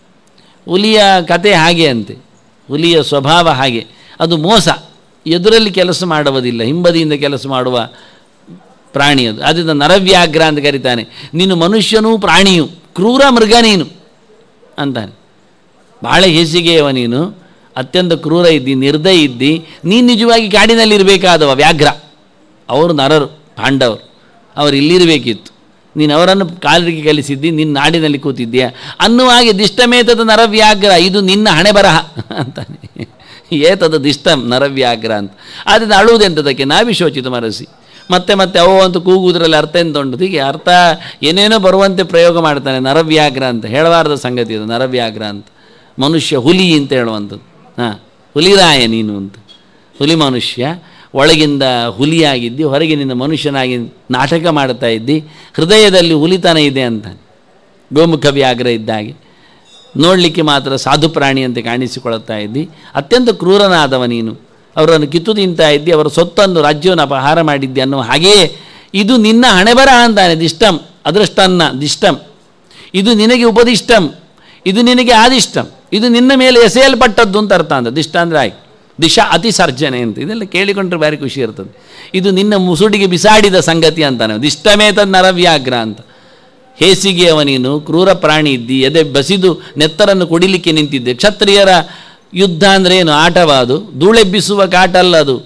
ಹುಲಿಯ ಕತೆ ಹಾಗೆ ಅಂತೆ, ಹುಲಿಯ ಸ್ವಭಾವ ಹಾಗೆ, ಅದು ಮೋಸ, ಎದುರಲ್ಲಿ ಕೆಲಸ ಮಾಡುವುದಿಲ್ಲ, ಹಿಂಬದಿಯಿಂದ ಕೆಲಸ ಮಾಡುವ ಪ್ರಾಣಿ ಅದು. ಅದರಿಂದ ನರವ್ಯಾಘ್ರ ಅಂತ ಕರೀತಾನೆ. ನೀನು ಮನುಷ್ಯನೂ ಪ್ರಾಣಿಯು, ಕ್ರೂರ ಮೃಗ ನೀನು ಅಂತಾನೆ. ಭಾಳ ಹೇಸಿಗೆಯವ ನೀನು, ಅತ್ಯಂತ ಕ್ರೂರ ಇದ್ದಿ, ನಿರ್ದಯ ಇದ್ದಿ, ನೀನು ನಿಜವಾಗಿ ಕಾಡಿನಲ್ಲಿರಬೇಕಾದವ ವ್ಯಾಘ್ರ. ಅವರು ನರರು, ಪಾಂಡವರು, ಅವರು ಇಲ್ಲಿರಬೇಕಿತ್ತು, ನೀನು ಅವರನ್ನು ಕಾಲಿಗೆ ಕಲಿಸಿದ್ದಿ, ನಿನ್ನ ನಾಡಿನಲ್ಲಿ ಕೂತಿದ್ದೀಯಾ ಅನ್ನುವ ಹಾಗೆ ದಿಷ್ಟಮೇತದ ನರವ್ಯಾಘ್ರ, ಇದು ನಿನ್ನ ಹಣೆ ಬರಹ ಅಂತಾನೆ. ಏತದ ದಿಷ್ಟಂ ನರವ್ಯಾಘ್ರ ಅಂತ. ಆದ್ದರಿಂದ ಅಳುವುದೆಂತದಕ್ಕೆ ನಾಭಿಶೋಚಿತ ಮನಸ್ಸಿ. ಮತ್ತೆ ಮತ್ತೆ ಅವು ಅಂತ ಕೂಗುವುದರಲ್ಲಿ ಅರ್ಥ ಎಂತ ಉಂಟು, ಹೀಗೆ ಅರ್ಥ ಏನೇನೋ ಬರುವಂತೆ ಪ್ರಯೋಗ ಮಾಡ್ತಾನೆ. ನರವ್ಯಾಘ್ರ ಅಂತ ಹೇಳಬಾರ್ದ ಸಂಗತಿ ಇದು, ನರವ್ಯಾಘ್ರ ಅಂತ. ಮನುಷ್ಯ ಹುಲಿ ಅಂತ ಹೇಳುವಂಥದ್ದು. ಹುಲಿರಾಯ ನೀನು ಅಂತ, ಹುಲಿ ಮನುಷ್ಯ, ಒಳಗಿಂದ ಹುಲಿಯಾಗಿದ್ದಿ, ಹೊರಗಿನಿಂದ ಮನುಷ್ಯನಾಗಿ ನಾಟಕ ಮಾಡ್ತಾ ಇದ್ದಿ, ಹೃದಯದಲ್ಲಿ ಹುಲಿತನ ಇದೆ ಅಂತ. ಗೋಮುಖ ವ್ಯಾಘ್ರ ಇದ್ದಾಗೆ ನೋಡಲಿಕ್ಕೆ ಮಾತ್ರ ಸಾಧು ಪ್ರಾಣಿ ಅಂತ ಕಾಣಿಸಿಕೊಳ್ಳುತ್ತಾ ಇದ್ದಿ, ಅತ್ಯಂತ ಕ್ರೂರನಾದವ ನೀನು. ಅವರನ್ನು ಕಿತ್ತು ತಿಂತಾ ಇದ್ದಿ, ಅವರ ಸೊತ್ತನ್ನು, ರಾಜ್ಯವನ್ನು ಅಪಹಾರ ಮಾಡಿದ್ದಿ ಅನ್ನುವ ಹಾಗೆಯೇ ಇದು ನಿನ್ನ ಹಣೆಬರ ಅಂತಾನೆ. ದಿಷ್ಟಂ ಅದೃಷ್ಟನ್ನ ದಿಷ್ಟಂ, ಇದು ನಿನಗೆ ಉಪದಿಷ್ಟಂ, ಇದು ನಿನಗೆ ಆದಿಷ್ಟಂ, ಇದು ನಿನ್ನ ಮೇಲೆ ಎಸೆಯಲ್ಪಟ್ಟದ್ದು ಅಂತ ಅರ್ಥ ಅಂತ. ದಿಷ್ಟ ಅಂದರೆ ಆಯ್ತು, ದಿಶಾ ಅತಿಸರ್ಜನೆ ಅಂತ. ಇದೆಲ್ಲ ಕೇಳಿಕೊಂಡ್ರೆ ಭಾರಿ ಖುಷಿ ಇರ್ತದೆ. ಇದು ನಿನ್ನ ಮುಸುಡಿಗೆ ಬಿಸಾಡಿದ ಸಂಗತಿ ಅಂತಾನೆ. ದಿಷ್ಟಮೇತದ್ ನರವ್ಯಾಘ್ರ ಅಂತ. ಹೇಸಿಗೆಯವ ನೀನು, ಕ್ರೂರ ಪ್ರಾಣಿ ಇದ್ದಿ, ಎದೆ ಬಸಿದು ನೆತ್ತರನ್ನು ಕುಡಿಲಿಕ್ಕೆ ನಿಂತಿದ್ದೆ. ಕ್ಷತ್ರಿಯರ ಯುದ್ಧ ಅಂದರೆ ಏನು, ಆಟವಾದು, ಧೂಳೆಬ್ಬಿಸುವ ಕಾಟ ಅಲ್ಲ ಅದು.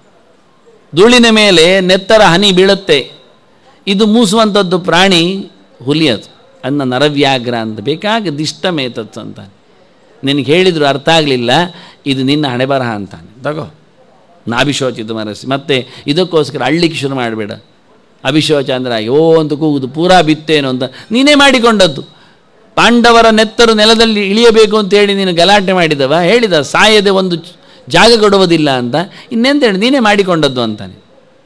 ಧೂಳಿನ ಮೇಲೆ ನೆತ್ತರ ಹನಿ ಬೀಳುತ್ತೆ, ಇದು ಮೂಸುವಂಥದ್ದು ಪ್ರಾಣಿ, ಹುಲಿ ಅದು. ಅನ್ನ ನರವ್ಯಾಘ್ರ ಅಂತ. ಬೇಕಾಗಿ ದಿಷ್ಟಮೇತತ್ ಅಂತಾನೆ. ನಿನಗೆ ಹೇಳಿದ್ರು ಅರ್ಥ ಆಗಲಿಲ್ಲ, ಇದು ನಿನ್ನ ಹಣೆಬರಹ ಅಂತಾನೆ. ತಗೋ, ನಾಭಿಶೋಚಿತ ಮನಸ್ಸು. ಮತ್ತು ಇದಕ್ಕೋಸ್ಕರ ಅಳ್ಳಿಕ್ಕೆ ಶುರು ಮಾಡಬೇಡ. ಅಭಿಶೋಚ ಅಂದರೆ ಅಯ್ಯೋ ಅಂತ ಕೂಗುದು, ಪೂರಾ ಬಿತ್ತೇನೋ ಅಂತ ನೀನೇ ಮಾಡಿಕೊಂಡದ್ದು. ಪಾಂಡವರ ನೆತ್ತರು ನೆಲದಲ್ಲಿ ಇಳಿಯಬೇಕು ಅಂತೇಳಿ ನೀನು ಗಲಾಟೆ ಮಾಡಿದವ, ಹೇಳಿದ ಸಾಯದೆ ಒಂದು ಜಾಗ ಕೊಡುವುದಿಲ್ಲ ಅಂತ, ಇನ್ನೆಂತ ಹೇಳಿ ನೀನೇ ಮಾಡಿಕೊಂಡದ್ದು ಅಂತಾನೆ.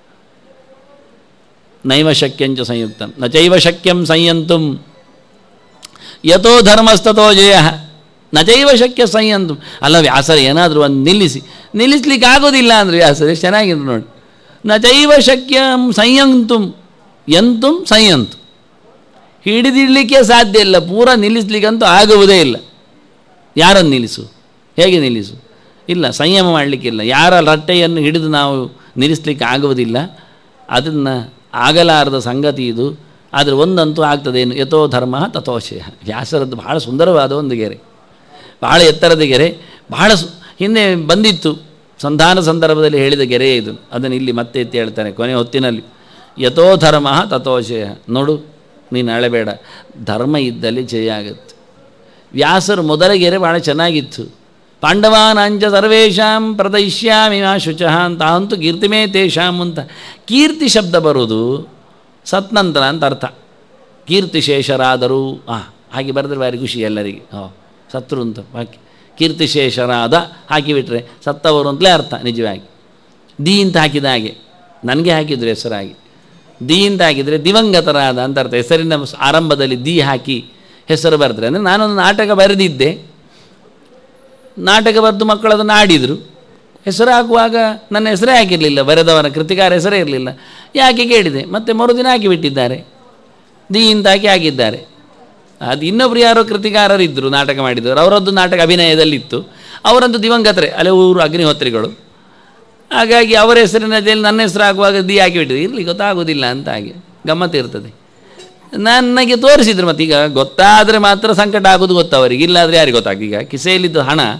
ನೈವ ಶಕ್ಯಂಚ ಸಂಯುಕ್ತಂ ನ ಚೈವ ಶಕ್ಯಂ ಸಂಯಂತುಂ ಯಥೋ ಧರ್ಮಸ್ತಥೋ ಜಯ ನ ಚೈವ ಶಕ್ಯ ಸಂಯಂತುಂ. ಅಲ್ಲ ವ್ಯಾಸರು ಏನಾದರೂ ಒಂದು ನಿಲ್ಲಿಸ್ಲಿಕ್ಕೆ ಆಗೋದಿಲ್ಲ ಅಂದರೆ ವ್ಯಾಸರು ಎಷ್ಟು ಚೆನ್ನಾಗಿದ್ರು ನೋಡಿ. ನ ಚೈವ ಶಕ್ಯಂ ಸಂಯಂತುಂ ಯಂತುಂ ಸಂಯಂತು, ಹಿಡಿದಿಡಲಿಕ್ಕೆ ಸಾಧ್ಯ ಇಲ್ಲ, ಪೂರ ನಿಲ್ಲಿಸ್ಲಿಕ್ಕಂತೂ ಆಗುವುದೇ ಇಲ್ಲ. ಯಾರನ್ನು ನಿಲ್ಲಿಸು, ಹೇಗೆ ನಿಲ್ಲಿಸು? ಇಲ್ಲ, ಸಂಯಮ ಮಾಡಲಿಕ್ಕಿಲ್ಲ. ಯಾರ ರಟ್ಟೆಯನ್ನು ಹಿಡಿದು ನಾವು ನಿಲ್ಲಿಸ್ಲಿಕ್ಕೆ ಆಗುವುದಿಲ್ಲ. ಅದನ್ನು ಆಗಲಾರದ ಸಂಗತಿ ಇದು. ಆದರೆ ಒಂದಂತೂ ಆಗ್ತದೇನು, ಯಥೋ ಧರ್ಮ ತಥೋಶಯ. ವ್ಯಾಸರದ್ದು ಬಹಳ ಸುಂದರವಾದ ಒಂದು ಗೆರೆ, ಬಹಳ ಎತ್ತರದ ಗೆರೆ, ಬಹಳ ಹಿಂದೆ ಬಂದಿತ್ತು ಸಂಧಾನ ಸಂದರ್ಭದಲ್ಲಿ ಹೇಳಿದ ಗೆರೆ ಇದು. ಅದನ್ನು ಇಲ್ಲಿ ಮತ್ತೆ ಎತ್ತಿ ಹೇಳ್ತಾನೆ ಕೊನೆ ಹೊತ್ತಿನಲ್ಲಿ. ಯಥೋ ಧರ್ಮ ತಥೋಶಯ. ನೋಡು, ನೀನು ಅಳಬೇಡ, ಧರ್ಮ ಇದ್ದಲ್ಲಿ ಜಯ ಆಗುತ್ತೆ. ವ್ಯಾಸರು ಮೊದಲ ಗೆರೆ ಭಾಳ ಚೆನ್ನಾಗಿತ್ತು. ಪಾಂಡವಾನಾಂಚ ಸರ್ವೇಷಾಂ ಪ್ರದಯಿಷ್ಯಾಮಿ ಮಾ ಶುಚಃ ಅಂತ, ಅಂತೂ ಕೀರ್ತಿಮೇ ತೇಷಾಂ ಅಂತ. ಕೀರ್ತಿ ಶಬ್ದ ಬರೋದು ಸತ್ನಂತರ ಅಂತ ಅರ್ಥ. ಕೀರ್ತಿಶೇಷರಾದರು ಹಾಗೆ ಬರೆದ್ರೆ ಭಾರಿ ಖುಷಿ ಎಲ್ಲರಿಗೆ. ಸತ್ರು ಅಂತ ಬಾಕಿ ಕೀರ್ತಿಶೇಷರಾದ ಹಾಕಿಬಿಟ್ರೆ ಸತ್ತವರು ಅಂತಲೇ ಅರ್ಥ. ನಿಜವಾಗಿ ದಿ ಅಂತ ಹಾಕಿದ ಹಾಗೆ ನನಗೆ ಹಾಕಿದ್ರು ಹೆಸರಾಗಿ. ದಿ ಅಂತ ಹಾಕಿದರೆ ದಿವಂಗತರಾದ ಅಂತ ಅರ್ಥ. ಹೆಸರಿನ ಆರಂಭದಲ್ಲಿ ದಿ ಹಾಕಿ ಹೆಸರು ಬರೆದ್ರೆ ಅಂದರೆ ನಾನೊಂದು ನಾಟಕ ಬರೆದಿದ್ದೆ, ನಾಟಕ ಬರೆದು ಮಕ್ಕಳು ಅದನ್ನು ಆಡಿದರು. ಹೆಸರು ಹಾಕುವಾಗ ನನ್ನ ಹೆಸರೇ ಹಾಕಿರಲಿಲ್ಲ, ಬರೆದವರ ಕೃತಿಕಾರ ಹೆಸರೇ ಇರಲಿಲ್ಲ. ಯಾಕೆ ಕೇಳಿದೆ, ಮತ್ತು ಮರುದಿನ ಹಾಕಿಬಿಟ್ಟಿದ್ದಾರೆ, ದಿ ಅಂತ ಹಾಕಿದ್ದಾರೆ. ಅದು ಇನ್ನೊಬ್ರು ಯಾರೋ ಕೃತಿಕಾರರಿದ್ದರು, ನಾಟಕ ಮಾಡಿದವರು, ಅವರದ್ದು ನಾಟಕ ಅಭಿನಯದಲ್ಲಿತ್ತು. ಅವರಂತೂ ದಿವಂಗತರೆ, ಅಲ್ಲೇ ಊರು ಅಗ್ನಿಹೋತ್ರಿಗಳು. ಹಾಗಾಗಿ ಅವರ ಹೆಸರಿನಲ್ಲಿ ನನ್ನ ಹೆಸರು ಆಗುವಾಗ ದಿ ಹಾಕಿಬಿಟ್ಟಿದೆ. ಇರಲಿ, ಗೊತ್ತಾಗೋದಿಲ್ಲ ಅಂತ, ಹಾಗೆ ಗಮ್ಮತ್ತು ಇರ್ತದೆ. ನನಗೆ ತೋರಿಸಿದ್ರು. ಮತ್ತು ಈಗ ಗೊತ್ತಾದರೆ ಮಾತ್ರ ಸಂಕಟ ಆಗೋದು ಗೊತ್ತವರಿಗೆ, ಇಲ್ಲಾದರೆ ಯಾರಿಗೆ ಗೊತ್ತಾಗ. ಈಗ ಕಿಸೆಯಲ್ಲಿದ್ದು ಹಣ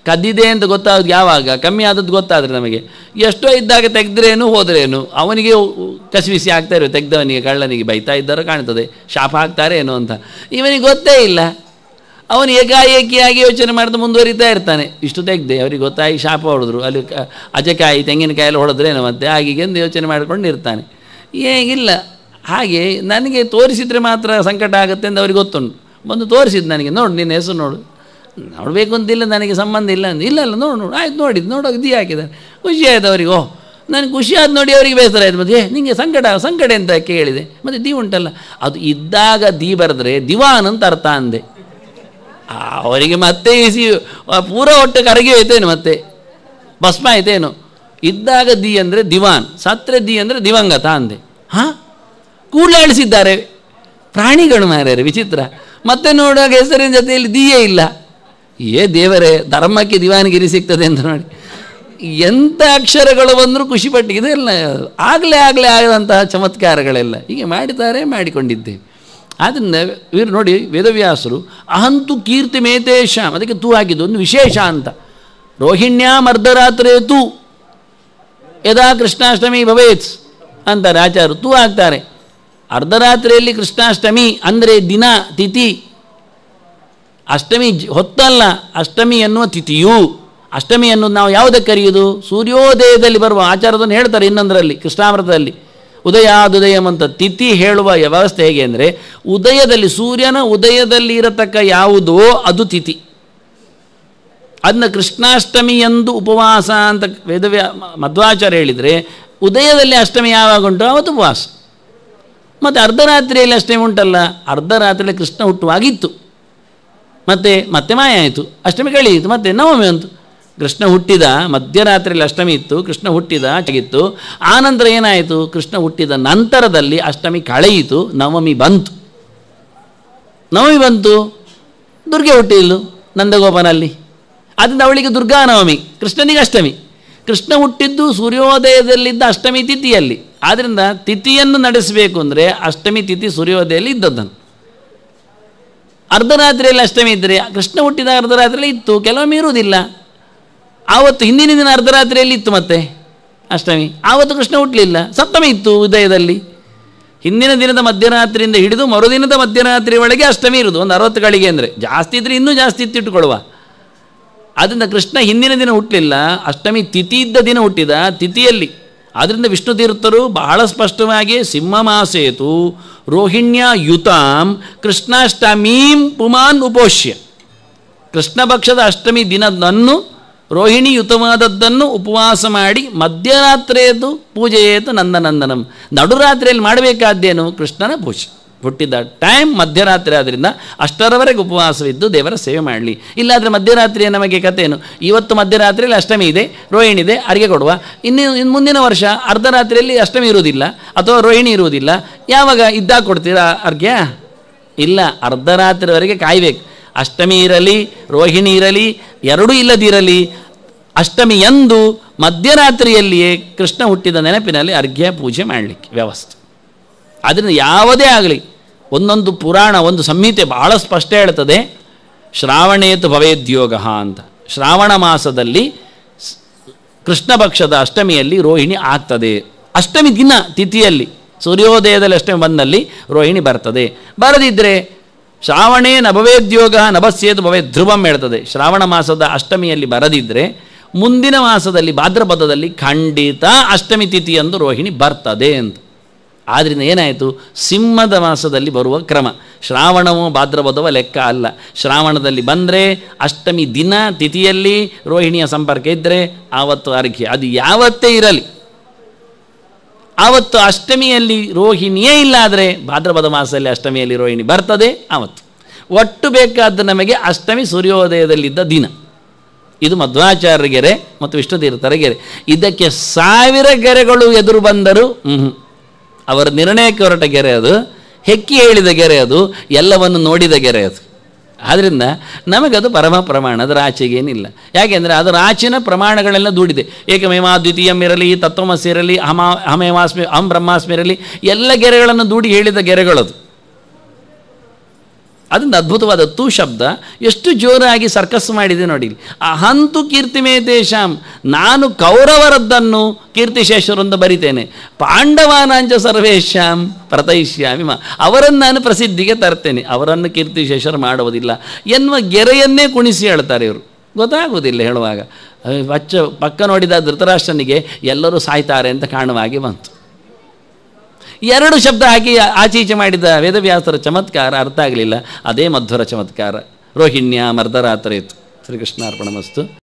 ಕದ್ದಿದೆ ಅಂತ ಗೊತ್ತಾಗೋದು ಯಾವಾಗ? ಕಮ್ಮಿ ಆದದ್ದು ಗೊತ್ತಾದರೆ ನಮಗೆ. ಎಷ್ಟೋ ಇದ್ದಾಗ ತೆಗೆದ್ರೇನು ಹೋದ್ರೇನು, ಅವನಿಗೆ ಕಸಿವಿಸಿ ಆಗ್ತಾ ಇರೋ, ತೆಗೆದವನಿಗೆ ಕಳ್ಳನಿಗೆ ಬೈತಾ ಇದ್ದಾರೋ ಕಾಣ್ತದೆ, ಶಾಪ ಹಾಕ್ತಾರೆ ಏನೋ ಅಂತ. ಇವನಿಗೆ ಗೊತ್ತೇ ಇಲ್ಲ. ಅವನು ಏಕಾಏಕಿಯಾಗಿ ಯೋಚನೆ ಮಾಡ್ತಾ ಮುಂದುವರಿತಾ ಇರ್ತಾನೆ. ಇಷ್ಟು ತೆಗೆದೆ, ಅವ್ರಿಗೆ ಗೊತ್ತಾಗಿ ಶಾಪ ಹೊಡೆದ್ರು, ಅಲ್ಲಿ ಅಜಕಾಯಿ ತೆಂಗಿನಕಾಯಿ ಎಲ್ಲ ಹೊಡೆದ್ರೇನೋ ಮತ್ತೆ ಹಾಗೆ ಎಂದು ಯೋಚನೆ ಮಾಡ್ಕೊಂಡು ಇರ್ತಾನೆ. ಏಗಿಲ್ಲ, ಹಾಗೆ ನನಗೆ ತೋರಿಸಿದರೆ ಮಾತ್ರ ಸಂಕಟ ಆಗುತ್ತೆ ಅಂತ ಅವ್ರಿಗೆ ಗೊತ್ತುಂಟು. ಬಂದು ತೋರಿಸಿದ್ದು ನನಗೆ, ನೋಡು ನಿನ್ನ ಹೆಸರು ನೋಡು, ನೋಡಬೇಕು ಅಂತಿಲ್ಲ, ನನಗೆ ಸಂಬಂಧ ಇಲ್ಲ ಅಂತ. ಇಲ್ಲ ನೋಡು ಆಯ್ತು, ನೋಡಿದ್ದು ನೋಡೋಕೆ ದಿ ಹಾಕಿದ್ದಾರೆ. ಖುಷಿ ಆಯ್ತು ಅವರಿಗೆ. ಓಹ್, ನನಗೆ ಖುಷಿ ಆದ ನೋಡಿ ಅವರಿಗೆ ಬೇಸರ ಆಯ್ತು. ಮತ್ತೆ ನಿಮಗೆ ಸಂಕಟ ಅಂತ ಕೇಳಿದೆ, ಮತ್ತು ದಿ ಉಂಟಲ್ಲ, ಅದು ಇದ್ದಾಗ ದಿ ಬರೆದ್ರೆ ದಿವಾನ್ ಅಂತ ಅರ್ಥ ಅಂದೆ. ಅವರಿಗೆ ಮತ್ತೆ ಪೂರ ಒಟ್ಟು ಕರಗಿ ಹೋಯ್ತೇನು, ಮತ್ತೆ ಭಸ್ಮ ಆಯ್ತೇನು. ಇದ್ದಾಗ ದಿ ಅಂದರೆ ದಿವಾನ್, ಸತ್ರೆ ದಿ ಅಂದರೆ ದಿವಂಗತ ಅಂದೆ. ಹಾಂ, ಕೂಡಲೇ ಅಳಿಸಿದ್ದಾರೆ ಪ್ರಾಣಿಗಳು ಮಾರ್ಯಾರೆ, ವಿಚಿತ್ರ. ಮತ್ತೆ ನೋಡುವಾಗ ಹೆಸರಿನ ಜೊತೆಯಲ್ಲಿ ದಿಯೇ ಇಲ್ಲ. ದೇವರೇ, ಧರ್ಮಕ್ಕೆ ದಿವಾನಗಿರಿ ಸಿಗ್ತದೆ ಅಂತ ನೋಡಿ. ಎಂಥ ಅಕ್ಷರಗಳು ಬಂದರೂ ಖುಷಿಪಟ್ಟು, ಇದೆಲ್ಲ ಆಗಲೇ ಆಗದಂತಹ ಚಮತ್ಕಾರಗಳೆಲ್ಲ ಹೀಗೆ ಮಾಡಿಕೊಂಡಿದ್ದೇವೆ. ಆದ್ದರಿಂದ ಇವರು ನೋಡಿ, ವೇದವ್ಯಾಸರು ಅಹಂತು ಕೀರ್ತಿ ಮೇತೇಶಾಂ, ಅದಕ್ಕೆ ತೂ ಹಾಕಿದ್ದು ಒಂದು ವಿಶೇಷ ಅಂತ. ರೋಹಿಣ್ಯಾಂ ಅರ್ಧರಾತ್ರೇ ತೂ ಯದಾ ಕೃಷ್ಣಾಷ್ಟಮಿ ಭವೇತ್ ಅಂತಾರೆ ಆಚಾರ್ಯರು, ತೂ ಹಾಕ್ತಾರೆ. ಅರ್ಧರಾತ್ರಿಯಲ್ಲಿ ಕೃಷ್ಣಾಷ್ಟಮಿ ಅಂದರೆ ದಿನ, ತಿಥಿ. ಅಷ್ಟಮಿ ಹೊತ್ತಲ್ಲ, ಅಷ್ಟಮಿ ಎನ್ನುವ ತಿಥಿಯು. ಅಷ್ಟಮಿ ಅನ್ನೋದು ನಾವು ಯಾವುದಕ್ಕೆ ಕರೆಯುವುದು? ಸೂರ್ಯೋದಯದಲ್ಲಿ ಬರುವ. ಆಚಾರದನ್ನು ಹೇಳ್ತಾರೆ ಇನ್ನೊಂದರಲ್ಲಿ, ಕೃಷ್ಣಾಮೃತದಲ್ಲಿ, ಉದಯಾದುದಯಂ ಅಂತ. ತಿಥಿ ಹೇಳುವ ವ್ಯವಸ್ಥೆ ಹೇಗೆ ಅಂದರೆ, ಉದಯದಲ್ಲಿ, ಸೂರ್ಯನ ಉದಯದಲ್ಲಿ ಇರತಕ್ಕ ಯಾವುದೋ ಅದು ತಿಥಿ. ಅದನ್ನ ಕೃಷ್ಣಾಷ್ಟಮಿ ಎಂದು ಉಪವಾಸ ಅಂತ ಮಧ್ವಾಚಾರ್ಯ ಹೇಳಿದರೆ, ಉದಯದಲ್ಲಿ ಅಷ್ಟಮಿ ಯಾವಾಗ ಉಂಟು ಅವತ್ತು ಉಪವಾಸ. ಮತ್ತು ಅರ್ಧರಾತ್ರಿಯಲ್ಲಿ ಅಷ್ಟಮಿ ಉಂಟಲ್ಲ, ಅರ್ಧರಾತ್ರಿಯಲ್ಲಿ ಕೃಷ್ಣ ಹುಟ್ಟುವಾಗಿತ್ತು, ಮತ್ತೆ ಮಾಯ ಆಯಿತು, ಅಷ್ಟಮಿ ಕಳೆಯಿತು, ಮತ್ತೆ ನವಮಿ ಅಂತು. ಕೃಷ್ಣ ಹುಟ್ಟಿದ ಮಧ್ಯರಾತ್ರಿಯಲ್ಲಿ ಅಷ್ಟಮಿ ಇತ್ತು, ಕೃಷ್ಣ ಹುಟ್ಟಿದ ಆಗಿತ್ತು. ಆನಂತರ ಏನಾಯಿತು? ಕೃಷ್ಣ ಹುಟ್ಟಿದ ನಂತರದಲ್ಲಿ ಅಷ್ಟಮಿ ಕಳೆಯಿತು, ನವಮಿ ಬಂತು. ದುರ್ಗೆ ಹುಟ್ಟಿದ್ಲು ನಂದಗೋಪನಲ್ಲಿ, ಆದ್ದರಿಂದ ಅವಳಿಗೆ ದುರ್ಗಾ ನವಮಿ, ಕೃಷ್ಣನಿಗೆ ಅಷ್ಟಮಿ. ಕೃಷ್ಣ ಹುಟ್ಟಿದ್ದು ಸೂರ್ಯೋದಯದಲ್ಲಿದ್ದ ಅಷ್ಟಮಿ ತಿಥಿಯಲ್ಲಿ. ಆದ್ದರಿಂದ ತಿಥಿಯನ್ನು ನಡೆಸಬೇಕು ಅಂದರೆ ಅಷ್ಟಮಿ ತಿಥಿ ಸೂರ್ಯೋದಯಲ್ಲಿ ಇದ್ದದ್ದನ್ನು. ಅರ್ಧರಾತ್ರಿಯಲ್ಲಿ ಅಷ್ಟಮಿ ಇದ್ದರೆ, ಕೃಷ್ಣ ಹುಟ್ಟಿದ ಅರ್ಧರಾತ್ರಿಯಲ್ಲಿ ಇತ್ತು, ಕೆಲವೊಮ್ಮೆ ಇರುವುದಿಲ್ಲ. ಆವತ್ತು ಹಿಂದಿನ ದಿನ ಅರ್ಧರಾತ್ರಿಯಲ್ಲಿ ಇತ್ತು ಮತ್ತೆ ಅಷ್ಟಮಿ, ಆವತ್ತು ಕೃಷ್ಣ ಹುಟ್ಟಲಿಲ್ಲ, ಸಪ್ತಮಿ ಇತ್ತು ಉದಯದಲ್ಲಿ. ಹಿಂದಿನ ದಿನದ ಮಧ್ಯರಾತ್ರಿಯಿಂದ ಹಿಡಿದು ಮರುದಿನದ ಮಧ್ಯರಾತ್ರಿ ಒಳಗೆ ಅಷ್ಟಮಿ ಇರುವುದು, ಒಂದು 60 ಗಳಿಗೆ ಅಂದರೆ. ಜಾಸ್ತಿ ಇದ್ದರೆ ಇನ್ನೂ ಜಾಸ್ತಿ ಇಟ್ಟಿಟ್ಟುಕೊಳ್ಳುವ. ಆದ್ದರಿಂದ ಕೃಷ್ಣ ಹಿಂದಿನ ದಿನ ಹುಟ್ಟಲಿಲ್ಲ, ಅಷ್ಟಮಿ ತಿಥಿ ಇದ್ದ ದಿನ ಹುಟ್ಟಿದ, ತಿಥಿಯಲ್ಲಿ. ಆದ್ದರಿಂದ ವಿಷ್ಣು ತೀರ್ಥರು ಬಹಳ ಸ್ಪಷ್ಟವಾಗಿ ಸಿಂಹಮಾಸೇತು ರೋಹಿಣ್ಯ ಯುತಾಂ ಕೃಷ್ಣಾಷ್ಟಮೀಂ ಪುಮಾನ್ ಉಪೋಷ್ಯ, ಕೃಷ್ಣ ಪಕ್ಷದ ಅಷ್ಟಮಿ ದಿನದನ್ನು, ರೋಹಿಣಿ ಯುತವಾದದ್ದನ್ನು ಉಪವಾಸ ಮಾಡಿ ಮಧ್ಯರಾತ್ರಿಯದ್ದು ಪೂಜೆಯೇತು ನಂದನಂದನಂ. ನಡುರಾತ್ರಿಯಲ್ಲಿ ಮಾಡಬೇಕಾದ್ದೇನು? ಕೃಷ್ಣನ ಪೂಜೆ. ಹುಟ್ಟಿದ ಟೈಮ್ ಮಧ್ಯರಾತ್ರಿ, ಆದ್ದರಿಂದ ಅಷ್ಟರವರೆಗೆ ಉಪವಾಸವಿದ್ದು ದೇವರ ಸೇವೆ ಮಾಡಲಿ. ಇಲ್ಲಾದರೆ ಮಧ್ಯರಾತ್ರಿಯ ನಮಗೆ ಕಥೆಯೇನು? ಇವತ್ತು ಮಧ್ಯರಾತ್ರಿಯಲ್ಲಿ ಅಷ್ಟಮಿ ಇದೆ, ರೋಹಿಣಿ ಇದೆ, ಅರ್ಘ್ಯ ಕೊಡುವ. ಇನ್ನು ಮುಂದಿನ ವರ್ಷ ಅರ್ಧರಾತ್ರಿಯಲ್ಲಿ ಅಷ್ಟಮಿ ಇರುವುದಿಲ್ಲ ಅಥವಾ ರೋಹಿಣಿ ಇರುವುದಿಲ್ಲ, ಯಾವಾಗ ಇದ್ದಾಗ ಕೊಡ್ತೀರಾ ಅರ್ಘ್ಯ? ಇಲ್ಲ, ಅರ್ಧರಾತ್ರಿವರೆಗೆ ಕಾಯಬೇಕು. ಅಷ್ಟಮಿ ಇರಲಿ, ರೋಹಿಣಿ ಇರಲಿ, ಎರಡೂ ಇಲ್ಲದಿರಲಿ, ಅಷ್ಟಮಿ ಎಂದು ಮಧ್ಯರಾತ್ರಿಯಲ್ಲಿಯೇ ಕೃಷ್ಣ ಹುಟ್ಟಿದ ನೆನಪಿನಲ್ಲಿ ಅರ್ಘ್ಯ ಪೂಜೆ ಮಾಡಲಿಕ್ಕೆ ವ್ಯವಸ್ಥೆ. ಅದರಿಂದ ಯಾವುದೇ ಆಗಲಿ, ಒಂದೊಂದು ಪುರಾಣ, ಒಂದು ಸಂಹಿತೆ ಬಹಳ ಸ್ಪಷ್ಟ ಹೇಳ್ತದೆ, ಶ್ರಾವಣೇತು ಭವೇದ್ಯೋಗ ಅಂತ. ಶ್ರಾವಣ ಮಾಸದಲ್ಲಿ ಕೃಷ್ಣ ಪಕ್ಷದ ಅಷ್ಟಮಿಯಲ್ಲಿ ರೋಹಿಣಿ ಆಗ್ತದೆ. ಅಷ್ಟಮಿ ದಿನ ತಿಥಿಯಲ್ಲಿ ಸೂರ್ಯೋದಯದಲ್ಲಿ ಅಷ್ಟಮಿ ಬಂದಲ್ಲಿ ರೋಹಿಣಿ ಬರ್ತದೆ. ಬರದಿದ್ದರೆ ಶ್ರಾವಣೇ ನಭವೇದ್ಯೋಗ ನಭಸ್ಯೇತು ಭವೇದ್ ಧ್ರುವಂ ಹೇಳ್ತದೆ. ಶ್ರಾವಣ ಮಾಸದ ಅಷ್ಟಮಿಯಲ್ಲಿ ಬರದಿದ್ದರೆ ಮುಂದಿನ ಮಾಸದಲ್ಲಿ ಭಾದ್ರಪದದಲ್ಲಿ ಖಂಡಿತ ಅಷ್ಟಮಿ ತಿಥಿಯಂದು ರೋಹಿಣಿ ಬರ್ತದೆ ಅಂತ. ಆದ್ದರಿಂದ ಏನಾಯಿತು? ಸಿಂಹದ ಮಾಸದಲ್ಲಿ ಬರುವ ಕ್ರಮ. ಶ್ರಾವಣವೋ ಭಾದ್ರಪದವೋ ಲೆಕ್ಕ ಅಲ್ಲ. ಶ್ರಾವಣದಲ್ಲಿ ಬಂದರೆ ಅಷ್ಟಮಿ ದಿನ ತಿಥಿಯಲ್ಲಿ ರೋಹಿಣಿಯ ಸಂಪರ್ಕ ಇದ್ದರೆ ಆವತ್ತು ಅರ್ಘ್ಯ, ಅದು ಯಾವತ್ತೇ ಇರಲಿ. ಆವತ್ತು ಅಷ್ಟಮಿಯಲ್ಲಿ ರೋಹಿಣಿಯೇ ಇಲ್ಲ ಆದರೆ ಭಾದ್ರಪದ ಮಾಸದಲ್ಲಿ ಅಷ್ಟಮಿಯಲ್ಲಿ ರೋಹಿಣಿ ಬರ್ತದೆ ಆವತ್ತು. ಒಟ್ಟು ಬೇಕಾದ ನಮಗೆ ಅಷ್ಟಮಿ ಸೂರ್ಯೋದಯದಲ್ಲಿದ್ದ ದಿನ. ಇದು ಮಧ್ವಾಚಾರ್ಯ ಗೆರೆ ಮತ್ತು ವಿಷ್ಣುತೀರ್ಥರ ಗೆರೆ. ಇದಕ್ಕೆ 1000 ಗೆರೆಗಳು ಎದುರು ಬಂದರೂ ಅವರ ನಿರ್ಣಯಕ್ಕೆ ಹೊರಟ ಗೆರೆ ಅದು, ಹೆಕ್ಕಿ ಹೇಳಿದ ಗೆರೆ ಅದು, ಎಲ್ಲವನ್ನು ನೋಡಿದ ಗೆರೆ ಅದು. ಆದ್ದರಿಂದ ನಮಗದು ಪರಮ ಪ್ರಮಾಣ, ಅದರ ಆಚೆಗೇನಿಲ್ಲ. ಯಾಕೆಂದರೆ ಅದರ ಆಚಿನ ಪ್ರಮಾಣಗಳೆಲ್ಲ ದೂಡಿದೆ. ಏಕಮೇವ ದ್ವಿತೀಯಂ ಇರಲಿ, ತತ್ವಮಸಿ ಇರಲಿ, ಅಹಮೇವಾಸ್ಮಿ ಅಹಂ ಬ್ರಹ್ಮಾಸ್ಮಿ ಇರಲಿ, ಎಲ್ಲ ಗೆರೆಗಳನ್ನು ದೂಡಿ ಹೇಳಿದ ಗೆರೆಗಳದು. ಅದೊಂದು ಅದ್ಭುತವಾದ ತು ಶಬ್ದ ಎಷ್ಟು ಜೋರಾಗಿ ಸರ್ಕಸ್ ಮಾಡಿದೆ ನೋಡಿ. ಅಹಂತು ಕೀರ್ತಿಮೇತೇಶಾಂ, ನಾನು ಕೌರವರದ್ದನ್ನು ಕೀರ್ತಿಶೇಷರಂದು ಬರಿತೇನೆ, ಪಾಂಡವಾನಾಂಚ ಸರ್ವೇಶಾಂ ಪ್ರತಯಿಷ್ಯಾಮಿ ಅವರನ್ನು ನಾನು ಪ್ರಸಿದ್ಧಿಗೆ ತರ್ತೇನೆ, ಅವರನ್ನು ಕೀರ್ತಿಶೇಷರು ಮಾಡುವುದಿಲ್ಲ ಎನ್ನುವ ಗೆರೆಯನ್ನೇ ಕುಣಿಸಿ ಹೇಳ್ತಾರೆ ಇವರು. ಗೊತ್ತಾಗುವುದಿಲ್ಲ ಹೇಳುವಾಗ. ಪಕ್ಕ ನೋಡಿದ ಧೃತರಾಷ್ಟ್ರನಿಗೆ ಎಲ್ಲರೂ ಸಾಯ್ತಾರೆ ಅಂತ ಕಾಣುವಾಗಿ ಬಂತು. 2 ಶಬ್ದ ಹಾಕಿ ಆಚೀಚೆ ಮಾಡಿದ ವೇದವ್ಯಾಸರ ಚಮತ್ಕಾರ ಅರ್ಥ ಆಗಲಿಲ್ಲ. ಅದೇ ಮಧ್ವರ ಚಮತ್ಕಾರ. ರೋಹಿಣ್ಯ ಮರ್ದರಾತ್ರೇತು. ಶ್ರೀಕೃಷ್ಣಾರ್ಪಣಮಸ್ತು.